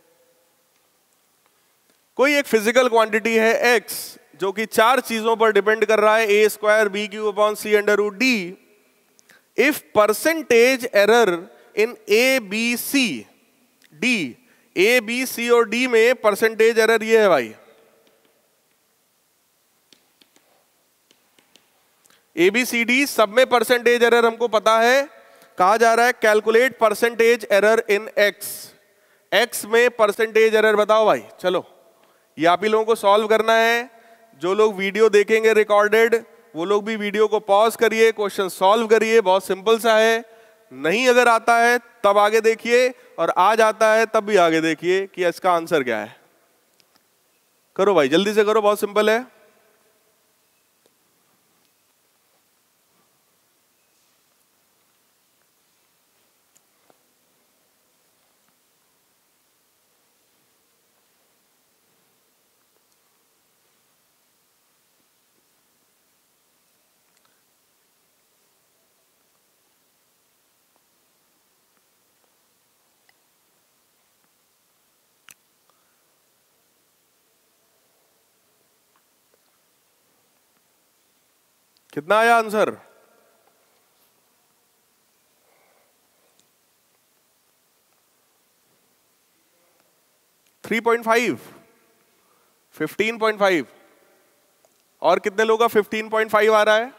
कोई एक फिजिकल क्वांटिटी है x जो कि 4 चीजों पर डिपेंड कर रहा है, a² b³/c√d। If percentage error in a b c d, a b c और d में परसेंटेज एरर ये है भाई। ए बी सी डी सब में परसेंटेज एरर हमको पता है। कहा जा रहा है calculate percentage error in x. X में परसेंटेज एरर बताओ भाई। चलो ये आप ही लोगों को सॉल्व करना है। जो लोग वीडियो देखेंगे रिकॉर्डेड, वो लोग भी वीडियो को पॉज करिए, क्वेश्चन सॉल्व करिए। बहुत सिंपल सा है। नहीं अगर आता है तब आगे देखिए, और आ जाता है तब भी आगे देखिए कि इसका आंसर क्या है। करो भाई, जल्दी से करो, बहुत सिंपल है। कितना आया आंसर? 3.5, 15.5। और कितने लोगों का 15.5 आ रहा है?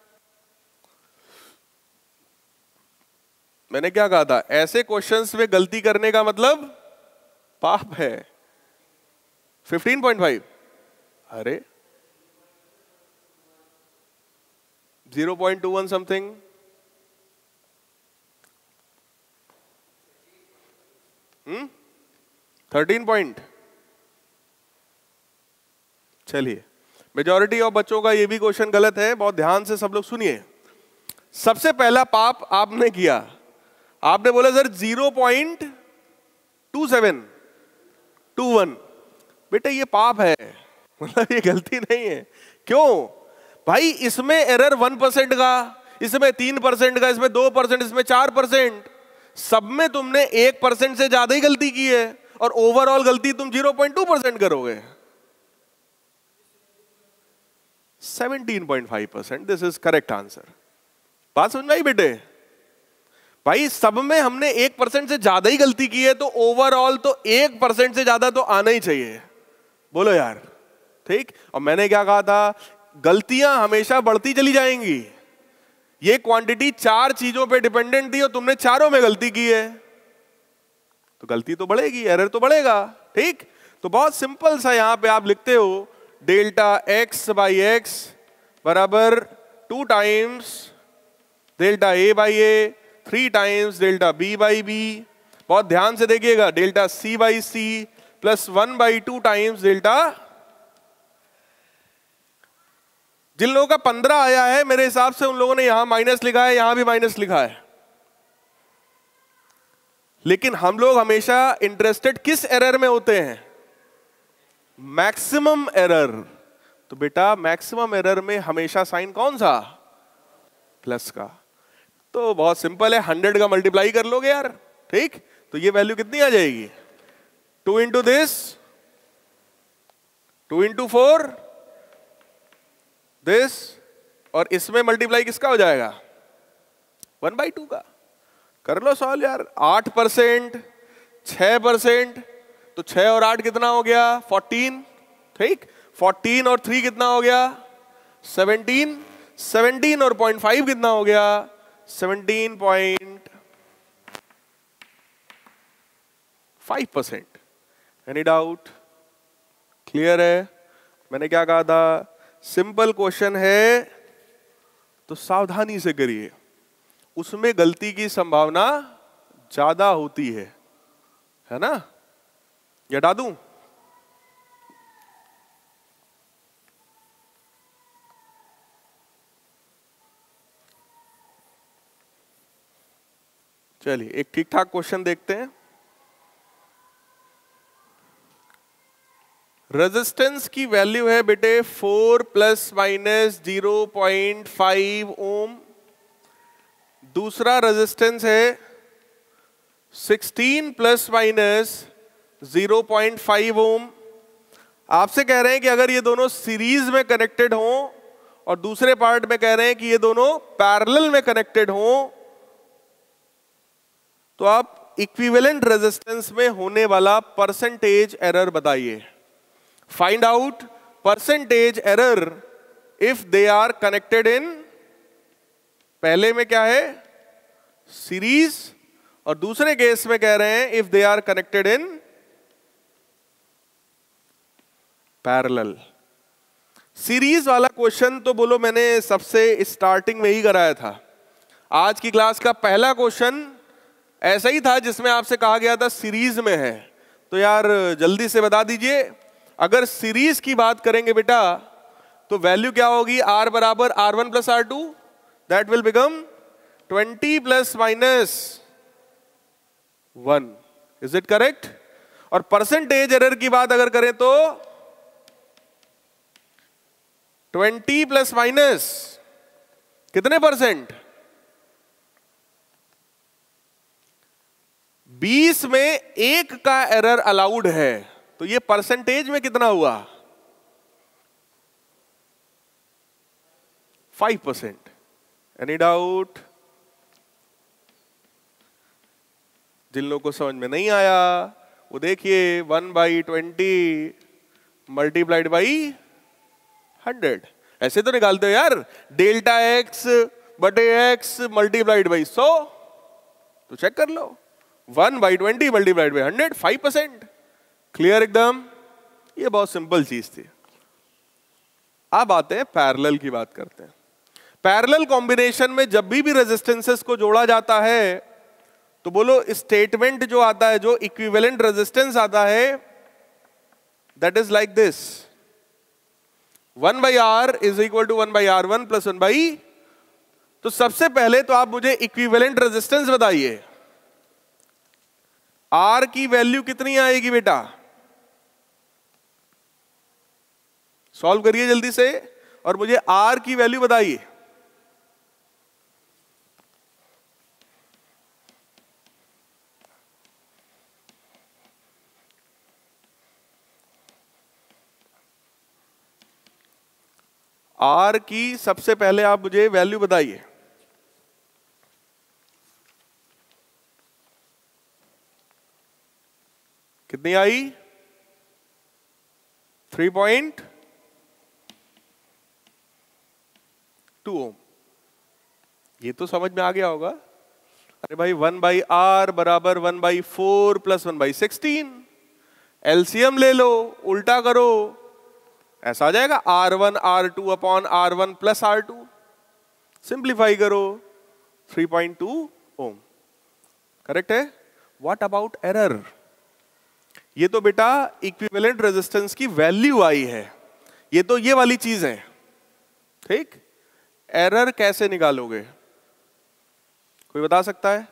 मैंने क्या कहा था, ऐसे क्वेश्चंस में गलती करने का मतलब पाप है। 15.5, अरे 0.21 समथिंग। Hmm, 13 point. चलिए, मेजॉरिटी ऑफ बच्चों का ये भी क्वेश्चन गलत है। बहुत ध्यान से सब लोग सुनिए। सबसे पहला पाप आपने किया, आपने बोला सर 0.2721। बेटे ये पाप है। मतलब ये गलती नहीं है। क्यों भाई, इसमें एरर 1% का, इसमें 3% का, इसमें 2%, इसमें 4%, सब में तुमने 1% से ज्यादा ही गलती की है और ओवरऑल गलती तुम 0.2% करोगे। 17.5%, दिस इज करेक्ट आंसर। बात समझ में आई बेटे? भाई सब में हमने 1% से ज्यादा ही गलती की है तो ओवरऑल तो 1% से ज्यादा तो आना ही चाहिए। बोलो यार, ठीक। और मैंने क्या कहा था, गलतियां हमेशा बढ़ती चली जाएंगी। ये क्वांटिटी 4 चीजों पे डिपेंडेंट थी और तुमने चारों में गलती की है, तो गलती तो बढ़ेगी, एरर तो बढ़ेगा, ठीक। तो बहुत सिंपल सा यहां पे आप लिखते हो डेल्टा x बाई एक्स बराबर 2 times delta a by a, 3 times delta b by b। बहुत ध्यान से देखिएगा, delta c by c plus 1/2 times delta. जिन लोगों का 15 आया है मेरे हिसाब से उन लोगों ने यहां माइनस लिखा है, यहां भी माइनस लिखा है। लेकिन हम लोग हमेशा इंटरेस्टेड किस एरर में होते हैं? Maximum error. तो बेटा मैक्सिमम एरर में हमेशा साइन कौन सा? प्लस का। तो बहुत सिंपल है, 100 का मल्टीप्लाई कर लोगे यार, ठीक। तो ये वैल्यू कितनी आ जाएगी? 2 इंटू दिस, 2 इंटू 4 दिस, और इसमें मल्टीप्लाई किसका हो जाएगा? 1/2 का। कर लो सॉल्व यार। 8%, 6%, तो 6 और 8 कितना हो गया? 14, ठीक। 14 और 3 कितना हो गया? 17, 17 और 0.5 कितना हो गया? 17.5%। Any doubt? क्लियर है? मैंने क्या कहा था, सिंपल क्वेश्चन है तो सावधानी से करिए, उसमें गलती की संभावना ज्यादा होती है ना? ये हटा दूं? चलिए एक ठीक ठाक क्वेश्चन देखते हैं। रेजिस्टेंस की वैल्यू है बेटे 4 प्लस माइनस 0.5 ओम। दूसरा रेजिस्टेंस है 16 प्लस माइनस 0.5 ओम। आपसे कह रहे हैं कि अगर ये दोनों सीरीज में कनेक्टेड हों और दूसरे पार्ट में कह रहे हैं कि ये दोनों पैरेलल में कनेक्टेड हों, तो आप इक्विवेलेंट रेजिस्टेंस में होने वाला परसेंटेज एरर बताइए। Find out percentage error if they are connected in, पहले में क्या है? सीरीज, और दूसरे केस में कह रहे हैं if they are connected in parallel. Series वाला क्वेश्चन तो बोलो मैंने सबसे स्टार्टिंग में ही कराया था। आज की क्लास का पहला क्वेश्चन ऐसा ही था जिसमें आपसे कहा गया था सीरीज में है। तो यार जल्दी से बता दीजिए, अगर सीरीज की बात करेंगे बेटा तो वैल्यू क्या होगी? R बराबर R1 plus R2, that will become 20 plus minus 1। Is it correct? और परसेंटेज एरर की बात अगर करें तो 20 प्लस माइनस कितने परसेंट? 20 में 1 का एरर अलाउड है, तो ये परसेंटेज में कितना हुआ? 5%। Any doubt? जिन लोगों को समझ में नहीं आया वो देखिए 1/20 मल्टीप्लाइड बाई 100। ऐसे तो निकालते हो यार, डेल्टा x बटे x मल्टीप्लाइड बाई 100, तो चेक कर लो। 1/20 मल्टीप्लाइड बाई 100, 5%। क्लियर एकदम? ये बहुत सिंपल चीज थी। अब आते हैं पैरेलल की बात करते हैं। पैरेलल कॉम्बिनेशन में जब भी रेजिस्टेंसेस को जोड़ा जाता है तो बोलो स्टेटमेंट जो आता है, जो इक्विवेलेंट रेजिस्टेंस आता है, that is like this, 1/R is equal to 1/R1 plus 1/। तो सबसे पहले तो आप मुझे इक्विवेलेंट रेजिस्टेंस बताइए। R की वैल्यू कितनी आएगी बेटा? सॉल्व करिए जल्दी से और मुझे आर की वैल्यू बताइए। आर की सबसे पहले आप मुझे वैल्यू बताइए। कितनी आई? 3.2 ओम। ये तो समझ में आ गया होगा। अरे भाई 1/r बराबर 1/4 प्लस 1/16। एलसीएम ले लो, उल्टा करो, ऐसा आ जाएगा R1 R2 upon R1 plus R2। Simplify करो, 3.2 ओम। करेक्ट है। What about error? ये तो बेटा इक्विवेलेंट रेजिस्टेंस की वैल्यू आई है, ये तो ये वाली चीज है, ठीक। एरर कैसे निकालोगे? कोई बता सकता है?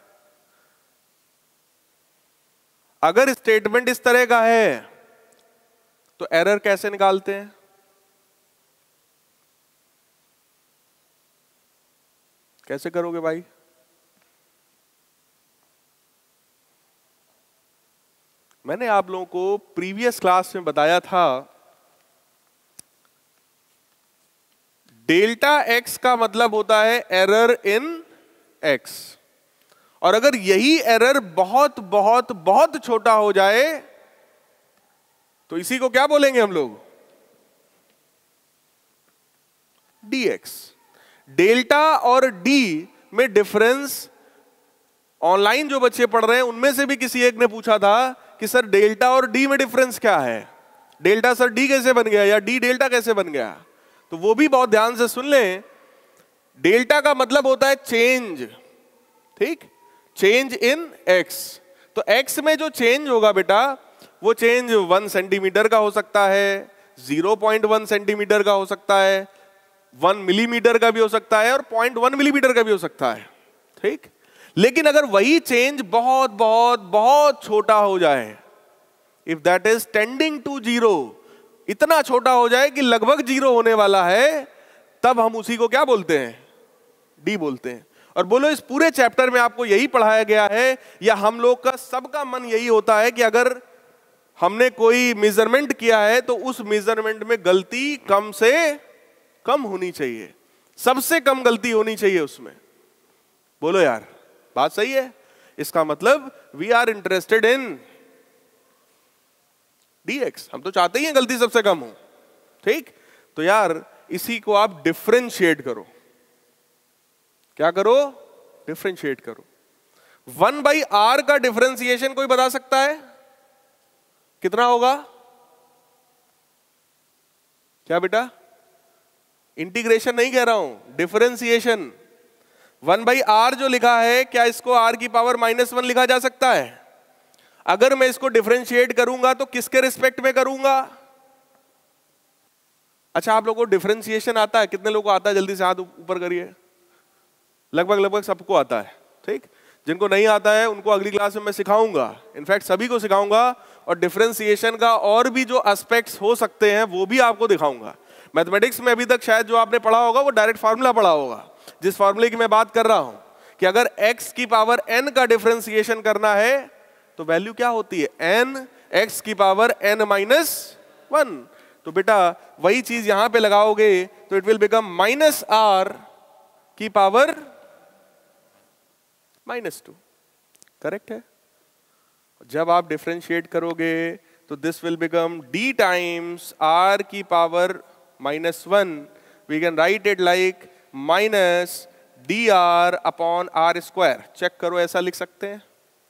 अगर स्टेटमेंट इस तरह का है तो एरर कैसे निकालते हैं? कैसे करोगे भाई? मैंने आप लोगों को प्रीवियस क्लास में बताया था, डेल्टा एक्स का मतलब होता है एरर इन एक्स, और अगर यही एरर बहुत बहुत बहुत छोटा हो जाए तो इसी को क्या बोलेंगे हम लोग? dx। डेल्टा और डी में डिफरेंस, ऑनलाइन जो बच्चे पढ़ रहे हैं उनमें से भी किसी एक ने पूछा था कि सर डेल्टा और डी में डिफरेंस क्या है, डेल्टा सर डी कैसे बन गया या डी डेल्टा कैसे बन गया? तो वो भी बहुत ध्यान से सुन लें। डेल्टा का मतलब होता है चेंज, ठीक, चेंज इन एक्स। तो एक्स में जो चेंज होगा बेटा, वो चेंज 1 सेंटीमीटर का हो सकता है, 0.1 सेंटीमीटर का हो सकता है, 1 मिलीमीटर का भी हो सकता है और 0.1 मिलीमीटर का भी हो सकता है, ठीक। लेकिन अगर वही चेंज बहुत बहुत बहुत छोटा हो जाए, if that is tending to zero, इतना छोटा हो जाए कि लगभग जीरो होने वाला है, तब हम उसी को क्या बोलते हैं? डी बोलते हैं। और बोलो इस पूरे चैप्टर में आपको यही पढ़ाया गया है, या हम लोग का सबका मन यही होता है कि अगर हमने कोई मेजरमेंट किया है तो उस मेजरमेंट में गलती कम से कम होनी चाहिए, सबसे कम गलती होनी चाहिए उसमें। बोलो यार, बात सही है? इसका मतलब we are interested in dx, हम तो चाहते ही हैं गलती सबसे कम हो, ठीक। तो यार इसी को आप डिफरेंशिएट करो। क्या करो? डिफरेंशिएट करो। 1/r का डिफरेंशिएशन कोई बता सकता है कितना होगा? क्या बेटा? इंटीग्रेशन नहीं कह रहा हूं, डिफरेंशिएशन। 1/r जो लिखा है, क्या इसको r की पावर -1 लिखा जा सकता है? अगर मैं इसको डिफरेंशिएट करूंगा तो किसके रिस्पेक्ट में करूंगा? अच्छा, आप लोगों को डिफरेंशिएशन आता है? कितने लोगों को आता है? जल्दी से हाथ ऊपर करिए। लगभग लगभग सबको आता है, ठीक। जिनको नहीं आता है उनको अगली क्लास में मैं सिखाऊंगा, इनफैक्ट सभी को सिखाऊंगा, और डिफरेंशिएशन का और भी जो एस्पेक्ट्स हो सकते हैं वो भी आपको दिखाऊंगा। मैथमेटिक्स में अभी तक शायद जो आपने पढ़ा होगा वो डायरेक्ट फार्मूला पढ़ा होगा, जिस फार्मूले की मैं बात कर रहा हूं कि अगर x की पावर n का डिफरेंशिएशन करना है तो वैल्यू क्या होती है? n x की पावर n-1। तो बेटा वही चीज यहां पे लगाओगे तो इट विल बिकम -r की पावर -2। करेक्ट है। जब आप डिफरेंशिएट करोगे तो this will become d times r की power -1। We can write it like -dr upon r square. Check करो, ऐसा लिख सकते हैं?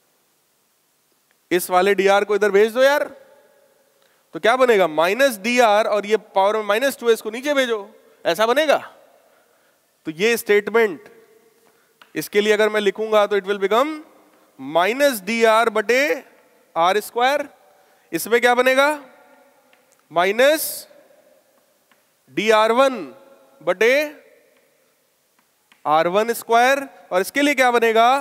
इस वाले dr को इधर भेज दो यार, तो क्या बनेगा? -dr, और ये पावर में -2 है, इसको नीचे भेजो, ऐसा बनेगा। तो ये स्टेटमेंट, इसके लिए अगर मैं लिखूंगा तो इट विल बिकम -dr बटे r स्क्वायर। इसमें क्या बनेगा? -dr1 बटे r1 स्क्वायर, और इसके लिए क्या बनेगा?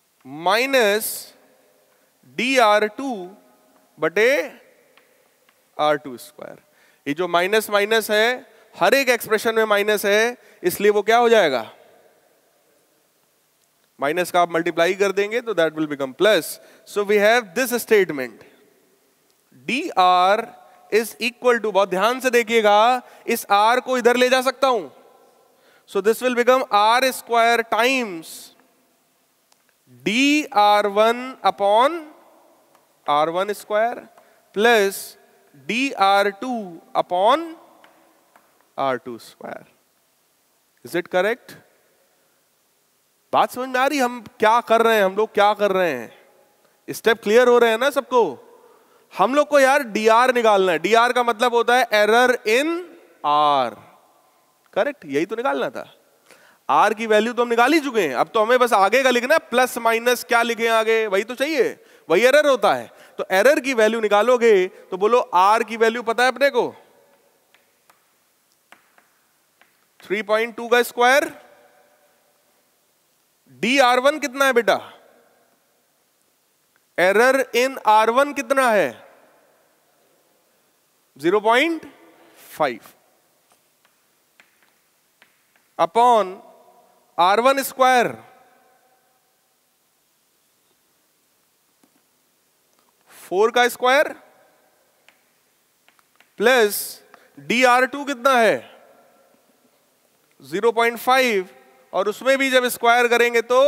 -dr2 बटे R2 स्क्वायर। ये जो माइनस माइनस है हर एक एक्सप्रेशन में माइनस है, इसलिए वो क्या हो जाएगा, माइनस का आप मल्टीप्लाई कर देंगे तो that will become plus. So we have this statement dr is equal to, बहुत ध्यान से देखिएगा, इस r को इधर ले जा सकता हूं, so this will become r square times dr1 upon r1 square plus dr2 upon r2 square. Is it correct? बात समझ में आ रही हम क्या कर रहे हैं, हम लोग क्या कर रहे हैं? स्टेप क्लियर हो रहे हैं ना सबको? हम लोग को यार dr निकालना है। dr का मतलब होता है एरर इन r, करेक्ट? यही तो निकालना था। r की वैल्यू तो हम निकाल ही चुके हैं, अब तो हमें बस आगे का लिखना है, प्लस माइनस क्या लिखे आगे, वही तो चाहिए, वही एरर होता है। तो एरर की वैल्यू निकालोगे तो बोलो r की वैल्यू पता है अपने को 3.2 का स्क्वायर, dr1 कितना है बेटा, एरर इन r1 कितना है 0.5 अपॉन r1 स्क्वायर 4 का स्क्वायर प्लस dr2 कितना है 0.5 और उसमें भी जब स्क्वायर करेंगे तो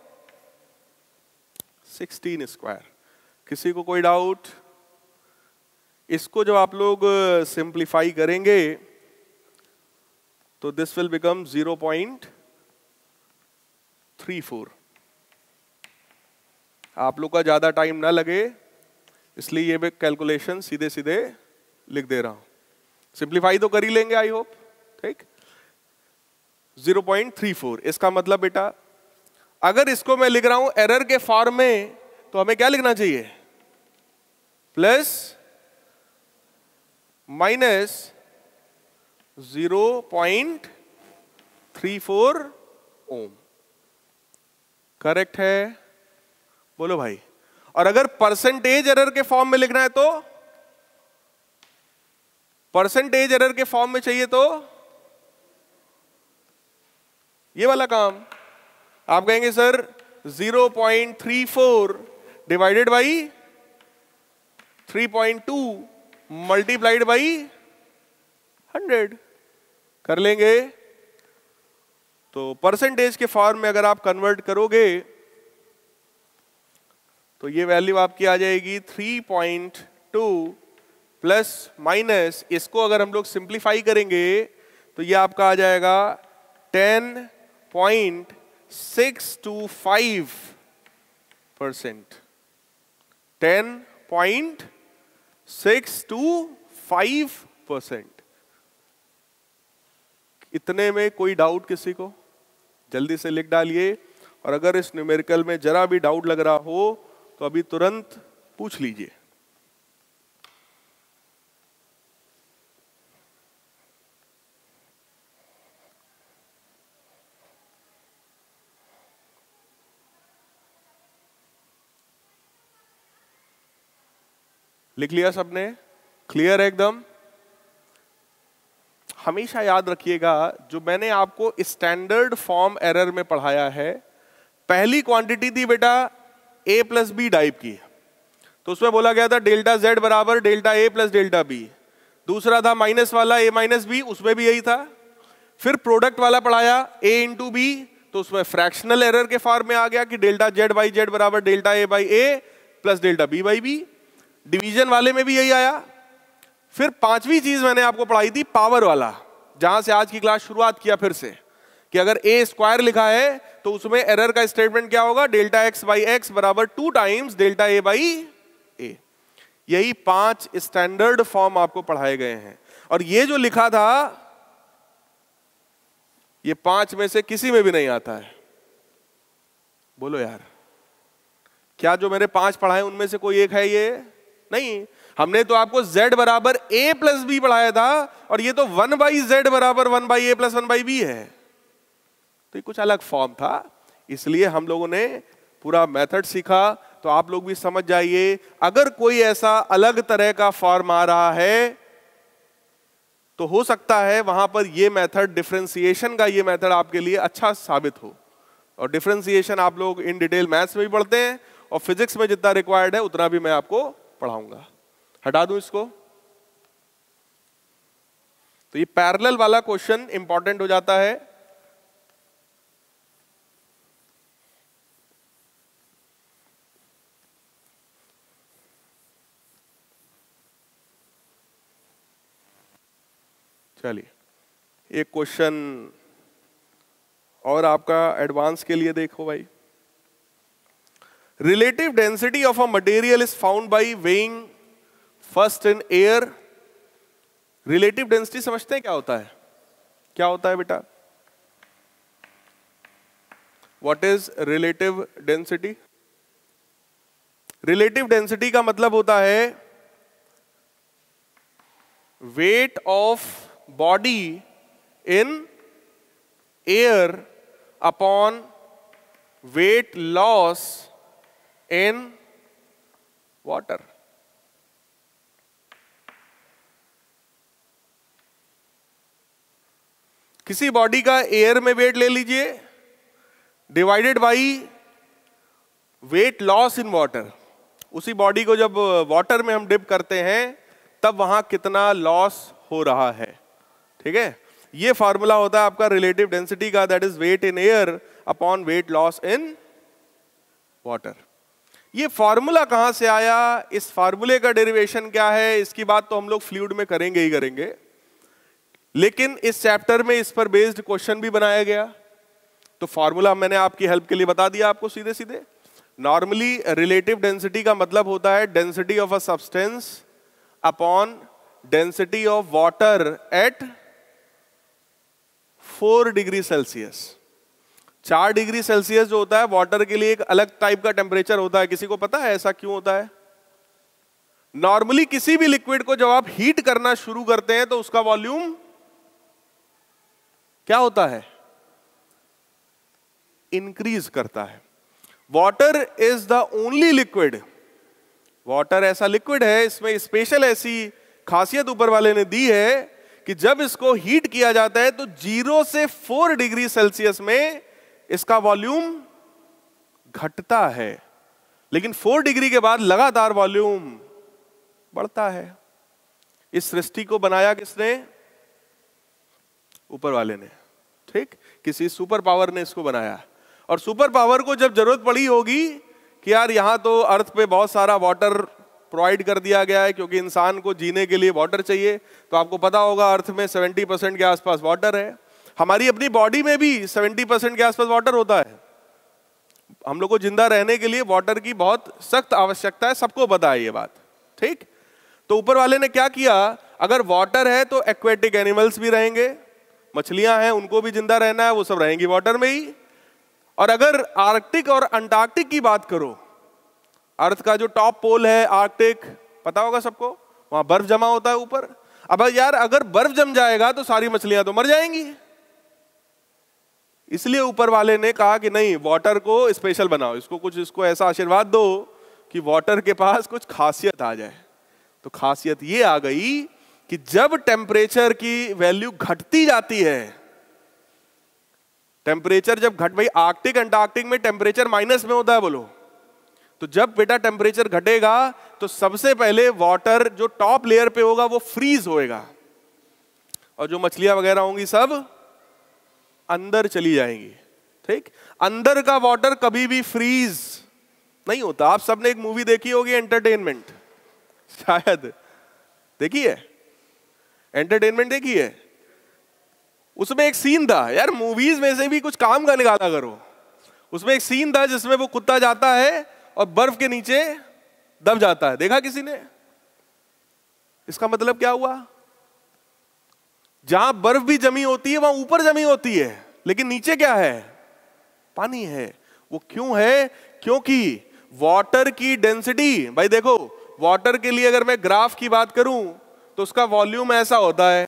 16 स्क्वायर। किसी को कोई डाउट? इसको जब आप लोग सिंप्लीफाई करेंगे तो दिस विल बिकम 0.34। आप लोग का ज्यादा टाइम ना लगे इसलिए ये मैं कैलकुलेशन सीधे सीधे लिख दे रहा हूं। सिंप्लीफाई तो कर ही लेंगे आई होप, ठीक? 0.34। इसका मतलब बेटा अगर इसको मैं लिख रहा हूं एरर के फॉर्म में तो हमें क्या लिखना चाहिए, प्लस माइनस 0.34 ओम। करेक्ट है? बोलो भाई। और अगर परसेंटेज एरर के फॉर्म में लिखना है तो, परसेंटेज एरर के फॉर्म में चाहिए तो ये वाला काम आप कहेंगे sir 0.34 divided by 3.2 multiplied by 100 कर लेंगे। तो परसेंटेज के फॉर्म में अगर आप कन्वर्ट करोगे तो ये वैल्यू आपकी आ जाएगी 3.2 प्लस माइनस, इसको अगर हम लोग सिंप्लीफाई करेंगे तो ये आपका आ जाएगा 10.625%। 10.625%। इतने में कोई डाउट किसी को? जल्दी से लिख डालिए। और अगर इस न्यूमेरिकल में जरा भी डाउट लग रहा हो तो अभी तुरंत पूछ लीजिए। लिख लिया सबने? क्लियर है एकदम? हमेशा याद रखिएगा जो मैंने आपको स्टैंडर्ड फॉर्म एरर में पढ़ाया है, पहली क्वांटिटी थी बेटा a प्लस बी टाइप की, तो उसमें बोला गया था डेल्टा z बराबर डेल्टा a प्लस डेल्टा b। दूसरा था माइनस वाला a माइनस बी, उसमें भी यही था। फिर प्रोडक्ट वाला पढ़ाया a इंटू बी, तो उसमें फ्रैक्शनल एरर के फॉर्म में आ गया कि डेल्टा z बाई जेड बराबर डेल्टा a बाई a प्लस delta b by b। Division वाले में भी यही आया। फिर पांचवी चीज मैंने आपको पढ़ाई थी पावर वाला, जहां से आज की क्लास शुरुआत किया फिर से, कि अगर a स्क्वायर लिखा है तो उसमें एरर का स्टेटमेंट क्या होगा, डेल्टा x बाई एक्स बराबर 2 times delta a by a। यही 5 स्टैंडर्ड फॉर्म आपको पढ़ाए गए हैं। और ये जो लिखा था ये 5 में से किसी में भी नहीं आता है। बोलो यार, क्या जो मैंने 5 पढ़ाए उनमें से कोई एक है ये? नहीं। हमने तो आपको z बराबर a प्लस बी पढ़ाया था, और ये तो 1 बाई जेड बराबर 1 बाई a प्लस 1 बाई बी है। तो ये कुछ अलग फॉर्म था, इसलिए हम लोगों ने पूरा मेथड सीखा, तो आप लोग भी समझ जाइए, अगर कोई ऐसा अलग तरह का फॉर्म आ रहा है तो हो सकता है वहां पर ये मेथड, डिफरेंशिएशन का ये मेथड आपके लिए अच्छा साबित हो। और डिफरेंशिएशन आप लोग इन डिटेल मैथ्स में भी पढ़ते हैं और फिजिक्स में जितना रिक्वायर्ड है उतना भी मैं आपको पढ़ाऊंगा। हटा दूं इसको, तो ये पैरेलल वाला क्वेश्चन इंपॉर्टेंट हो जाता है। चलिए एक क्वेश्चन और आपका एडवांस के लिए देखो भाई। Relative density of a material is found by weighing first in air. Relative density समझते हैं क्या होता है? क्या होता है बेटा? What is relative density? Relative density का मतलब होता है weight of body in air upon weight loss in water. किसी बॉडी का एयर में वेट ले लीजिए divided by weight loss in water. उसी बॉडी को जब वाटर में हम डिप करते हैं तब वहां कितना लॉस हो रहा है। ठीक है, ये फॉर्मूला होता है आपका रिलेटिव डेंसिटी का, that is weight in air upon weight loss in water. ये फॉर्मूला कहां से आया, इस फॉर्मूले का डेरिवेशन क्या है, इसकी बात तो हम लोग फ्लूइड में करेंगे ही करेंगे, लेकिन इस चैप्टर में इस पर बेस्ड क्वेश्चन भी बनाया गया। तो फॉर्मूला मैंने आपकी हेल्प के लिए बता दिया आपको सीधे सीधे। नॉर्मली रिलेटिव डेंसिटी का मतलब होता है density of a substance upon density of water at 4 degree Celsius. 4 degree Celsius जो होता है वाटर के लिए एक अलग टाइप का टेम्परेचर होता है। किसी को पता है ऐसा क्यों होता है? नॉर्मली किसी भी लिक्विड को जब आप हीट करना शुरू करते हैं तो उसका वॉल्यूम क्या होता है? इंक्रीज करता है। Water is the only liquid, water ऐसा लिक्विड है, इसमें स्पेशल ऐसी खासियत ऊपर वाले ने दी है कि जब इसको हीट किया जाता है तो 0 से 4 डिग्री सेल्सियस में इसका वॉल्यूम घटता है, लेकिन 4 डिग्री के बाद लगातार वॉल्यूम बढ़ता है। इस सृष्टि को बनाया किसने? ऊपर वाले ने। ठीक, किसी सुपर पावर ने इसको बनाया। और सुपर पावर को जब जरूरत पड़ी होगी कि यार यहां तो अर्थ पे बहुत सारा वाटर प्रोवाइड कर दिया गया है क्योंकि इंसान को जीने के लिए वाटर चाहिए, तो आपको पता होगा अर्थ में 70% के आसपास वाटर है। हमारी अपनी बॉडी में भी 70% के आसपास वाटर होता है। हम लोग को जिंदा रहने के लिए वाटर की बहुत सख्त आवश्यकता है, सबको पता है ये बात। ठीक, तो ऊपर वाले ने क्या किया, अगर वाटर है तो एक्वेटिक एनिमल्स भी रहेंगे, मछलियां हैं उनको भी जिंदा रहना है, वो सब रहेंगी वाटर में ही। और अगर आर्कटिक और अंटार्कटिक की बात करो, अर्थ का जो टॉप पोल है आर्कटिक, पता होगा सबको, वहां बर्फ जमा होता है ऊपर। अब यार अगर बर्फ जम जाएगा तो सारी मछलियां तो मर जाएंगी। इसलिए ऊपर वाले ने कहा कि नहीं, वाटर को स्पेशल बनाओ, इसको कुछ, इसको ऐसा आशीर्वाद दो कि वाटर के पास कुछ खासियत आ जाए। तो खासियत ये आ गई कि जब टेम्परेचर की वैल्यू घटती जाती है, टेम्परेचर जब घट, भाई आर्कटिक अंटार्कटिक में टेम्परेचर माइनस में होता है बोलो, तो जब बेटा टेम्परेचर घटेगा तो सबसे पहले वाटर जो टॉप लेयर पे होगा वो फ्रीज होएगा और जो मछलियां वगैरह होंगी सब अंदर चली जाएंगी। ठीक, अंदर का वाटर कभी भी फ्रीज नहीं होता। आप सबने एक मूवी देखी होगी एंटरटेनमेंट, शायद देखी है, एंटरटेनमेंट देखी है। उसमें एक सीन था, यार मूवीज में से भी कुछ काम का निकाला करो। उसमें एक सीन था जिसमें वो कुत्ता जाता है और बर्फ के नीचे दब जाता है, देखा किसी ने? इसका मतलब क्या हुआ, जहां बर्फ भी जमी होती है वहां ऊपर जमी होती है, लेकिन नीचे क्या है? पानी है। वो क्यों है? क्योंकि वाटर की डेंसिटी, भाई देखो वाटर के लिए अगर मैं ग्राफ की बात करूं तो उसका वॉल्यूम ऐसा होता है,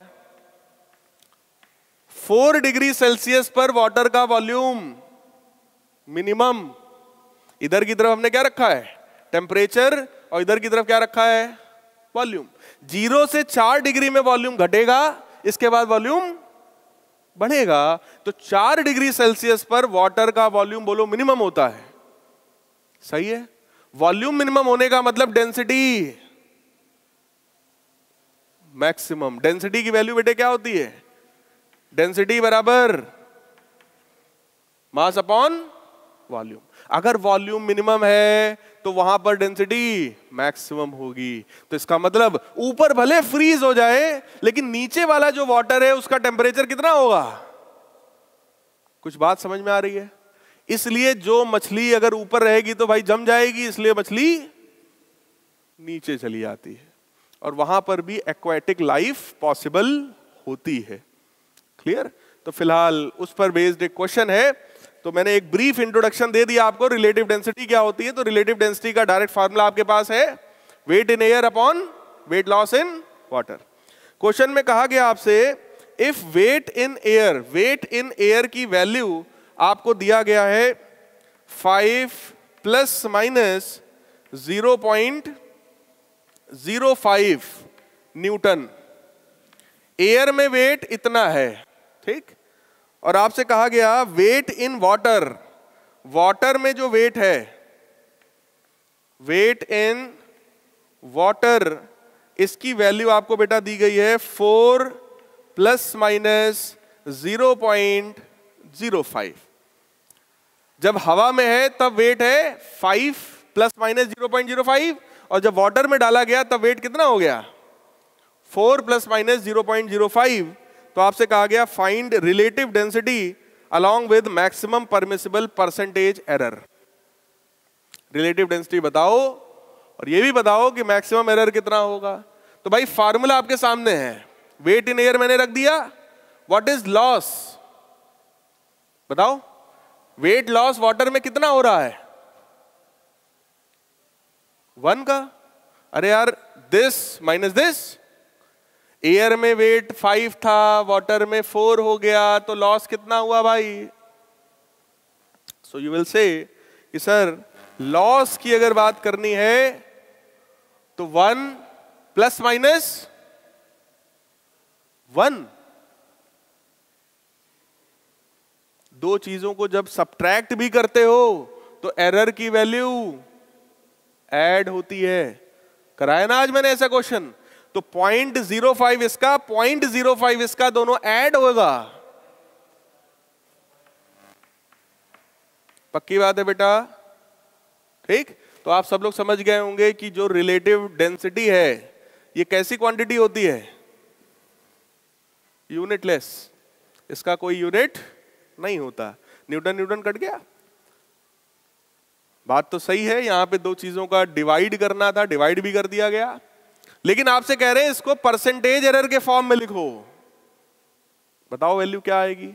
4 डिग्री सेल्सियस पर वाटर का वॉल्यूम मिनिमम, इधर की तरफ हमने क्या रखा है? टेम्परेचर, और इधर की तरफ क्या रखा है, वॉल्यूम। 0 से 4 डिग्री में वॉल्यूम घटेगा, इसके बाद वॉल्यूम बढ़ेगा। तो 4 डिग्री सेल्सियस पर वाटर का वॉल्यूम बोलो मिनिमम होता है, सही है। वॉल्यूम मिनिमम होने का मतलब डेंसिटी मैक्सिमम। डेंसिटी की वैल्यू बेटे क्या होती है, डेंसिटी बराबर मास अपॉन वॉल्यूम। अगर वॉल्यूम मिनिमम है तो वहां पर डेंसिटी मैक्सिमम होगी। तो इसका मतलब ऊपर भले फ्रीज हो जाए लेकिन नीचे वाला जो वाटर है उसका टेम्परेचर कितना होगा। कुछ बात समझ में आ रही है। इसलिए जो मछली अगर ऊपर रहेगी तो भाई जम जाएगी, इसलिए मछली नीचे चली जाती है और वहां पर भी एक्वाटिक लाइफ पॉसिबल होती है। क्लियर। तो फिलहाल उस पर बेस्ड एक क्वेश्चन है। तो मैंने एक ब्रीफ इंट्रोडक्शन दे दिया आपको, रिलेटिव डेंसिटी क्या होती है। तो रिलेटिव डेंसिटी का डायरेक्ट फार्मूला आपके पास है, weight in air upon weight loss in water. Question में कहा गया आपसे इफ वेट इन एयर की वैल्यू आपको दिया गया है 5 ± 0.05 न्यूटन। एयर में वेट इतना है, ठीक। और आपसे कहा गया वेट इन वाटर, वाटर में जो वेट है, वेट इन वाटर, इसकी वैल्यू आपको बेटा दी गई है 4 ± 0.05। जब हवा में है तब वेट है 5 ± 0.05 और जब वाटर में डाला गया तब वेट कितना हो गया 4 ± 0.05। तो आपसे कहा गया find relative density along with maximum permissible percentage error. Relative density बताओ और ये भी बताओ कि मैक्सिमम एरर कितना होगा। तो भाई फार्मूला आपके सामने है, वेट इन एयर मैंने रख दिया। व्हाट इज लॉस बताओ, वेट लॉस वाटर में कितना हो रहा है 1 का। अरे यार दिस माइनस दिस, एयर में वेट 5 था, वाटर में 4 हो गया, तो लॉस कितना हुआ भाई। सो यू विल से कि सर लॉस की अगर बात करनी है तो 1 ± 1। दो चीजों को जब सब्ट्रैक्ट भी करते हो तो एरर की वैल्यू ऐड होती है। कराया ना आज मैंने ऐसा क्वेश्चन। तो 0.05 इसका 0.05 इसका दोनों ऐड होगा। पक्की बात है बेटा, ठीक। तो आप सब लोग समझ गए होंगे कि जो रिलेटिव डेंसिटी है ये कैसी क्वांटिटी होती है, यूनिटलेस। इसका कोई यूनिट नहीं होता। न्यूटन न्यूटन कट गया। बात तो सही है, यहां पे दो चीजों का डिवाइड करना था, डिवाइड भी कर दिया गया। लेकिन आपसे कह रहे हैं इसको परसेंटेज एरर के फॉर्म में लिखो। बताओ वैल्यू क्या आएगी,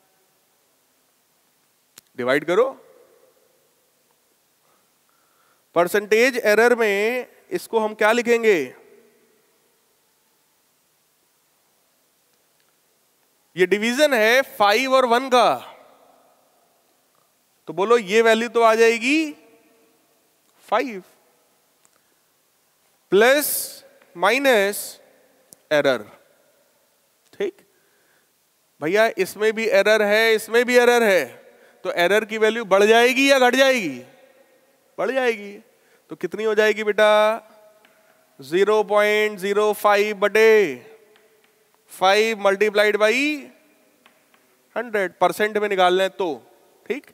डिवाइड करो। परसेंटेज एरर में इसको हम क्या लिखेंगे, ये डिवीजन है 5 और 1 का। तो बोलो ये वैल्यू तो आ जाएगी 5 प्लस माइनस एरर, ठीक। भैया इसमें भी एरर है, इसमें भी एरर है, तो एरर की वैल्यू बढ़ जाएगी या घट जाएगी, बढ़ जाएगी। तो कितनी हो जाएगी बेटा 0.05 बटे 5 मल्टीप्लाइड बाई 100, परसेंट में निकाल लें तो, ठीक।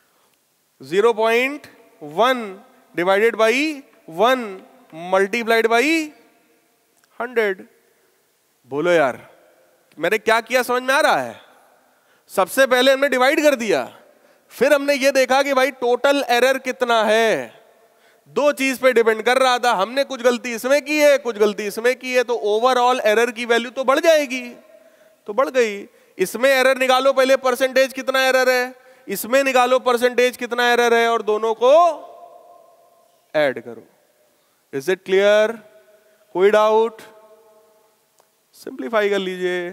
0.1 डिवाइडेड बाई 1 मल्टीप्लाइड बाई 100। बोलो यार मैंने क्या किया, समझ में आ रहा है। सबसे पहले हमने डिवाइड कर दिया, फिर हमने ये देखा कि भाई टोटल एरर कितना है। दो चीज पे डिपेंड कर रहा था, हमने कुछ गलती इसमें की है, कुछ गलती इसमें की है, तो ओवरऑल एरर की वैल्यू तो बढ़ जाएगी। तो बढ़ गई। इसमें एरर निकालो पहले, परसेंटेज कितना एरर है, इसमें निकालो परसेंटेज कितना एरर है, और दोनों को ऐड करो। इज इट क्लियर, कोई डाउट। सिंप्लीफाई कर लीजिए।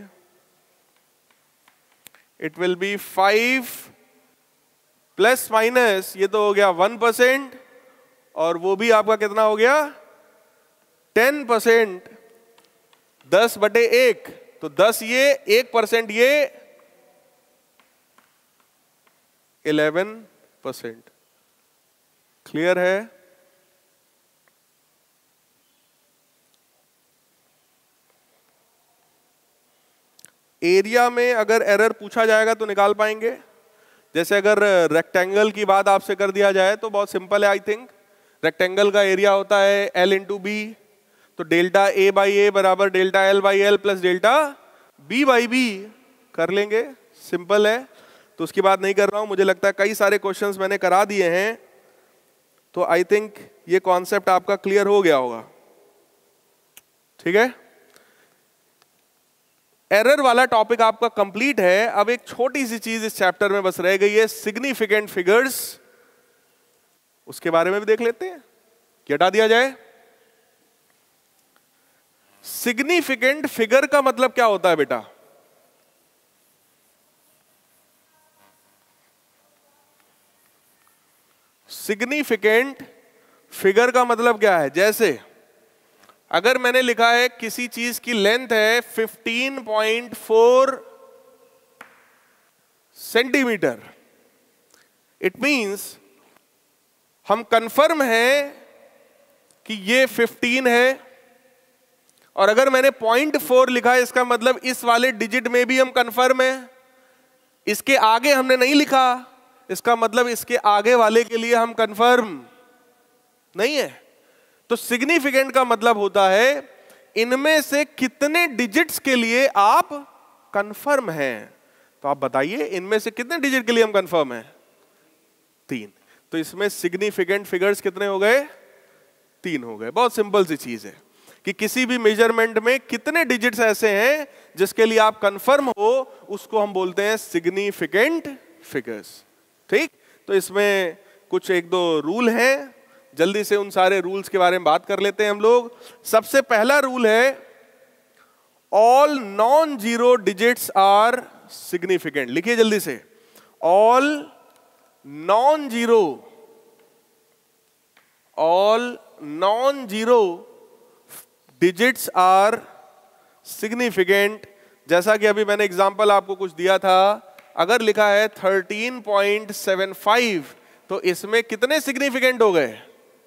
It will be 5 plus minus, ये तो हो गया 1%, और वो भी आपका कितना हो गया 10%, 10/1, तो 10 ये 1% ये 11%। क्लियर है? एरिया में अगर एरर पूछा जाएगा तो निकाल पाएंगे? जैसे अगर रेक्टेंगल की बात आपसे कर दिया जाए तो बहुत सिंपल है। आई थिंक रेक्टेंगल का एरिया होता है L इंटू बी, तो डेल्टा A बाई ए बराबर डेल्टा L बाई एल प्लस डेल्टा B बाई बी कर लेंगे, सिंपल है। तो उसकी बात नहीं कर रहा हूं, मुझे लगता है कई सारे क्वेश्चंस मैंने करा दिए हैं, तो आई थिंक ये कॉन्सेप्ट आपका क्लियर हो गया होगा। ठीक है, एरर वाला टॉपिक आपका कंप्लीट है। अब एक छोटी सी चीज इस चैप्टर में बस रह गई है, सिग्निफिकेंट फिगर्स। उसके बारे में भी देख लेते हैं कि हटा दिया जाए। सिग्निफिकेंट फिगर का मतलब क्या होता है बेटा? सिग्निफिकेंट फिगर का मतलब क्या है? जैसे अगर मैंने लिखा है किसी चीज की लेंथ है 15.4 सेंटीमीटर, इट मींस हम कंफर्म है कि ये 15 है। और अगर मैंने 0.4 लिखा है, इसका मतलब इस वाले डिजिट में भी हम कंफर्म है। इसके आगे हमने नहीं लिखा, इसका मतलब इसके आगे वाले के लिए हम कंफर्म नहीं है। तो सिग्निफिकेंट का मतलब होता है इनमें से कितने डिजिट्स के लिए आप कंफर्म हैं। तो आप बताइए इनमें से कितने डिजिट के लिए हम कंफर्म हैं? 3। तो इसमें सिग्निफिकेंट फिगर्स कितने हो गए? 3 हो गए। बहुत सिंपल सी चीज है कि किसी भी मेजरमेंट में कितने डिजिट्स ऐसे हैं जिसके लिए आप कंफर्म हो, उसको हम बोलते हैं सिग्निफिकेंट फिगर्स। ठीक, तो इसमें कुछ 1-2 रूल हैं, जल्दी से उन सारे रूल्स के बारे में बात कर लेते हैं हम लोग। सबसे पहला रूल है all non zero digits are significant. लिखिए जल्दी से, all non zero digits are significant. जैसा कि अभी मैंने एग्जांपल आपको कुछ दिया था, अगर लिखा है 13.75 तो इसमें कितने सिग्निफिकेंट हो गए?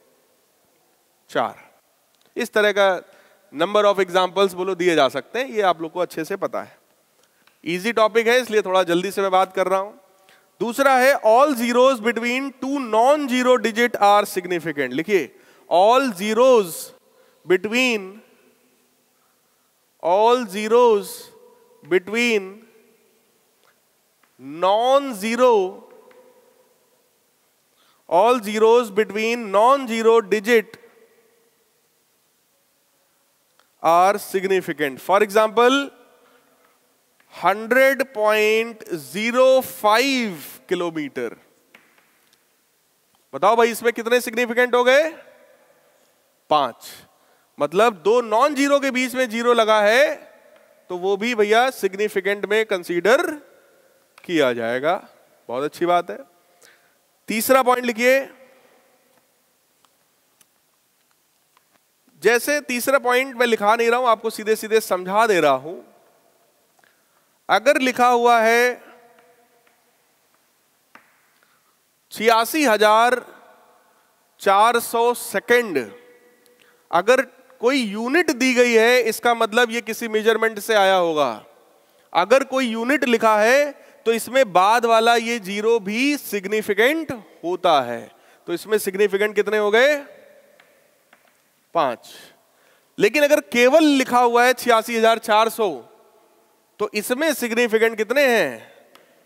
4। इस तरह का नंबर ऑफ एग्जांपल्स बोलो दिए जा सकते हैं, ये आप लोग को अच्छे से पता है। इजी टॉपिक है इसलिए थोड़ा जल्दी से मैं बात कर रहा हूं। दूसरा है all zeros between 2 non zero digit are significant. लिखिए, all zeros between non zero digit are significant. For example, 100.05 kilometre. बताओ भाई इसमें कितने सिग्निफिकेंट हो गए? 5। मतलब 2 नॉन जीरो के बीच में जीरो लगा है तो वो भी भैया सिग्निफिकेंट में कंसीडर किया जाएगा। बहुत अच्छी बात है। तीसरा पॉइंट लिखिए, जैसे तीसरा पॉइंट मैं लिखा नहीं रहा हूं, आपको सीधे सीधे समझा दे रहा हूं। अगर लिखा हुआ है 86,400 सेकेंड, अगर कोई यूनिट दी गई है इसका मतलब ये किसी मेजरमेंट से आया होगा। अगर कोई यूनिट लिखा है तो इसमें बाद वाला ये जीरो भी सिग्निफिकेंट होता है। तो इसमें सिग्निफिकेंट कितने हो गए? 5। लेकिन अगर केवल लिखा हुआ है 86,400 तो इसमें सिग्निफिकेंट कितने हैं?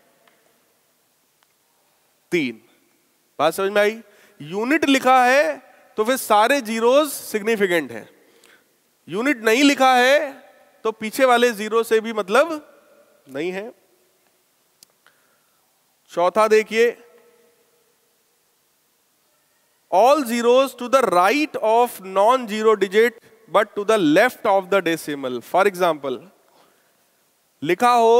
3। बात समझ में आई? यूनिट लिखा है तो फिर सारे जीरोस सिग्निफिकेंट हैं। यूनिट नहीं लिखा है तो पीछे वाले जीरो से भी मतलब नहीं है। चौथा देखिए, all zeros to the right of non-zero digit but to the left of the decimal. For example, लिखा हो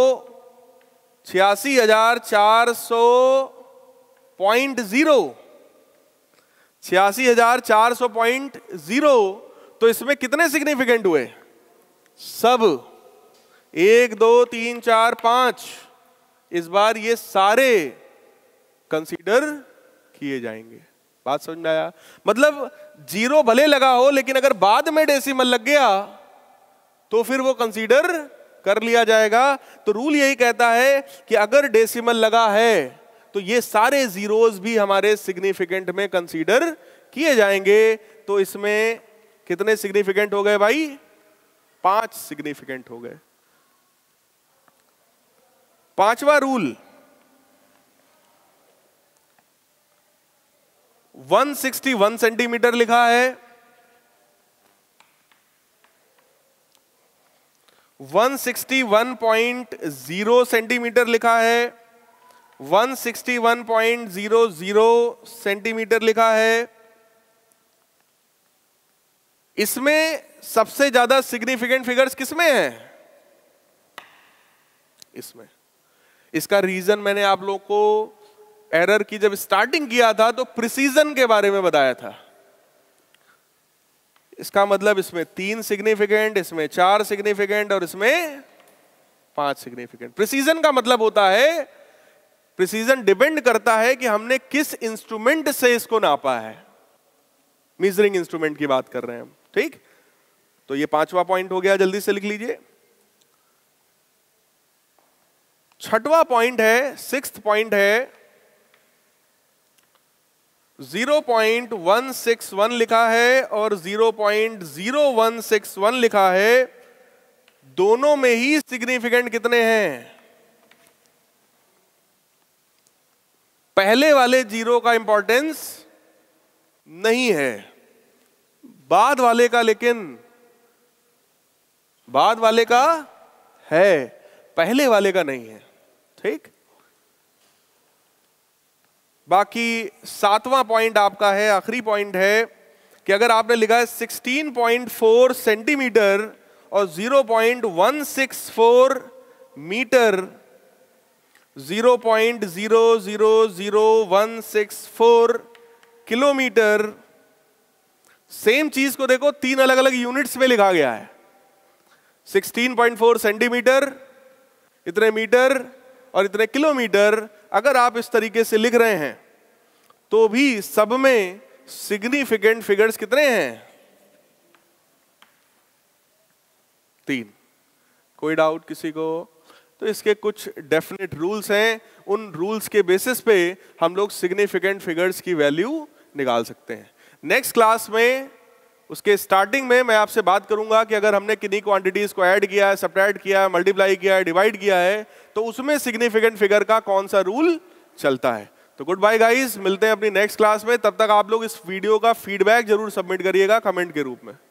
86,400.0, 86,400.0, तो इसमें कितने सिग्निफिकेंट हुए? सब 1 2 3 4 5। इस बार ये सारे कंसीडर किए जाएंगे। बात समझ में आया? मतलब जीरो भले लगा हो, लेकिन अगर बाद में डेसिमल लग गया तो फिर वो कंसीडर कर लिया जाएगा। तो रूल यही कहता है कि अगर डेसिमल लगा है तो ये सारे जीरोस भी हमारे सिग्निफिकेंट में कंसीडर किए जाएंगे। तो इसमें कितने सिग्निफिकेंट हो गए भाई? 5 सिग्निफिकेंट हो गए। पांचवा रूल, 161 सेंटीमीटर लिखा है, 161.0 सेंटीमीटर लिखा है, 161.00 सेंटीमीटर लिखा है। इसमें सबसे ज्यादा सिग्निफिकेंट फिगर्स किसमें है? इसमें। इसका रीजन मैंने आप लोगों को एरर की जब स्टार्टिंग किया था तो प्रिसीजन के बारे में बताया था। इसका मतलब इसमें 3 सिग्निफिकेंट, इसमें 4 सिग्निफिकेंट और इसमें 5 सिग्निफिकेंट। प्रिसीजन का मतलब होता है, प्रिसीजन डिपेंड करता है कि हमने किस इंस्ट्रूमेंट से इसको नापा है। मेजरिंग इंस्ट्रूमेंट की बात कर रहे हैं हम, ठीक? तो ये 5वां पॉइंट हो गया, जल्दी से लिख लीजिए। 6वां पॉइंट है, 6th पॉइंट है, 0.161 लिखा है और 0.0161 लिखा है। दोनों में ही सिग्निफिकेंट कितने हैं? पहले वाले जीरो का इंपॉर्टेंस नहीं है, बाद वाले का, लेकिन बाद वाले का है, पहले वाले का नहीं है, ठीक? बाकी 7वां पॉइंट आपका है, आखिरी पॉइंट है कि अगर आपने लिखा है 16.4 सेंटीमीटर और 0.164 मीटर, 0.000164 किलोमीटर, सेम चीज को देखो 3 अलग अलग यूनिट्स में लिखा गया है। 16.4 सेंटीमीटर, इतने मीटर और इतने किलोमीटर। अगर आप इस तरीके से लिख रहे हैं तो भी सब में सिग्निफिकेंट फिगर्स कितने हैं? 3। कोई डाउट किसी को? तो इसके कुछ डेफिनेट रूल्स हैं, उन रूल्स के बेसिस पे हम लोग सिग्निफिकेंट फिगर्स की वैल्यू निकाल सकते हैं। नेक्स्ट क्लास में, उसके स्टार्टिंग में मैं आपसे बात करूंगा कि अगर हमने किन्हीं क्वांटिटीज को ऐड किया है, सब्ट्रैक्ट किया है, मल्टीप्लाई किया है, डिवाइड किया है, तो उसमें सिग्निफिकेंट फिगर का कौन सा रूल चलता है। तो गुड बाय गाइस, मिलते हैं अपनी नेक्स्ट क्लास में। तब तक आप लोग इस वीडियो का फीडबैक जरूर सबमिट करिएगा कमेंट के रूप में।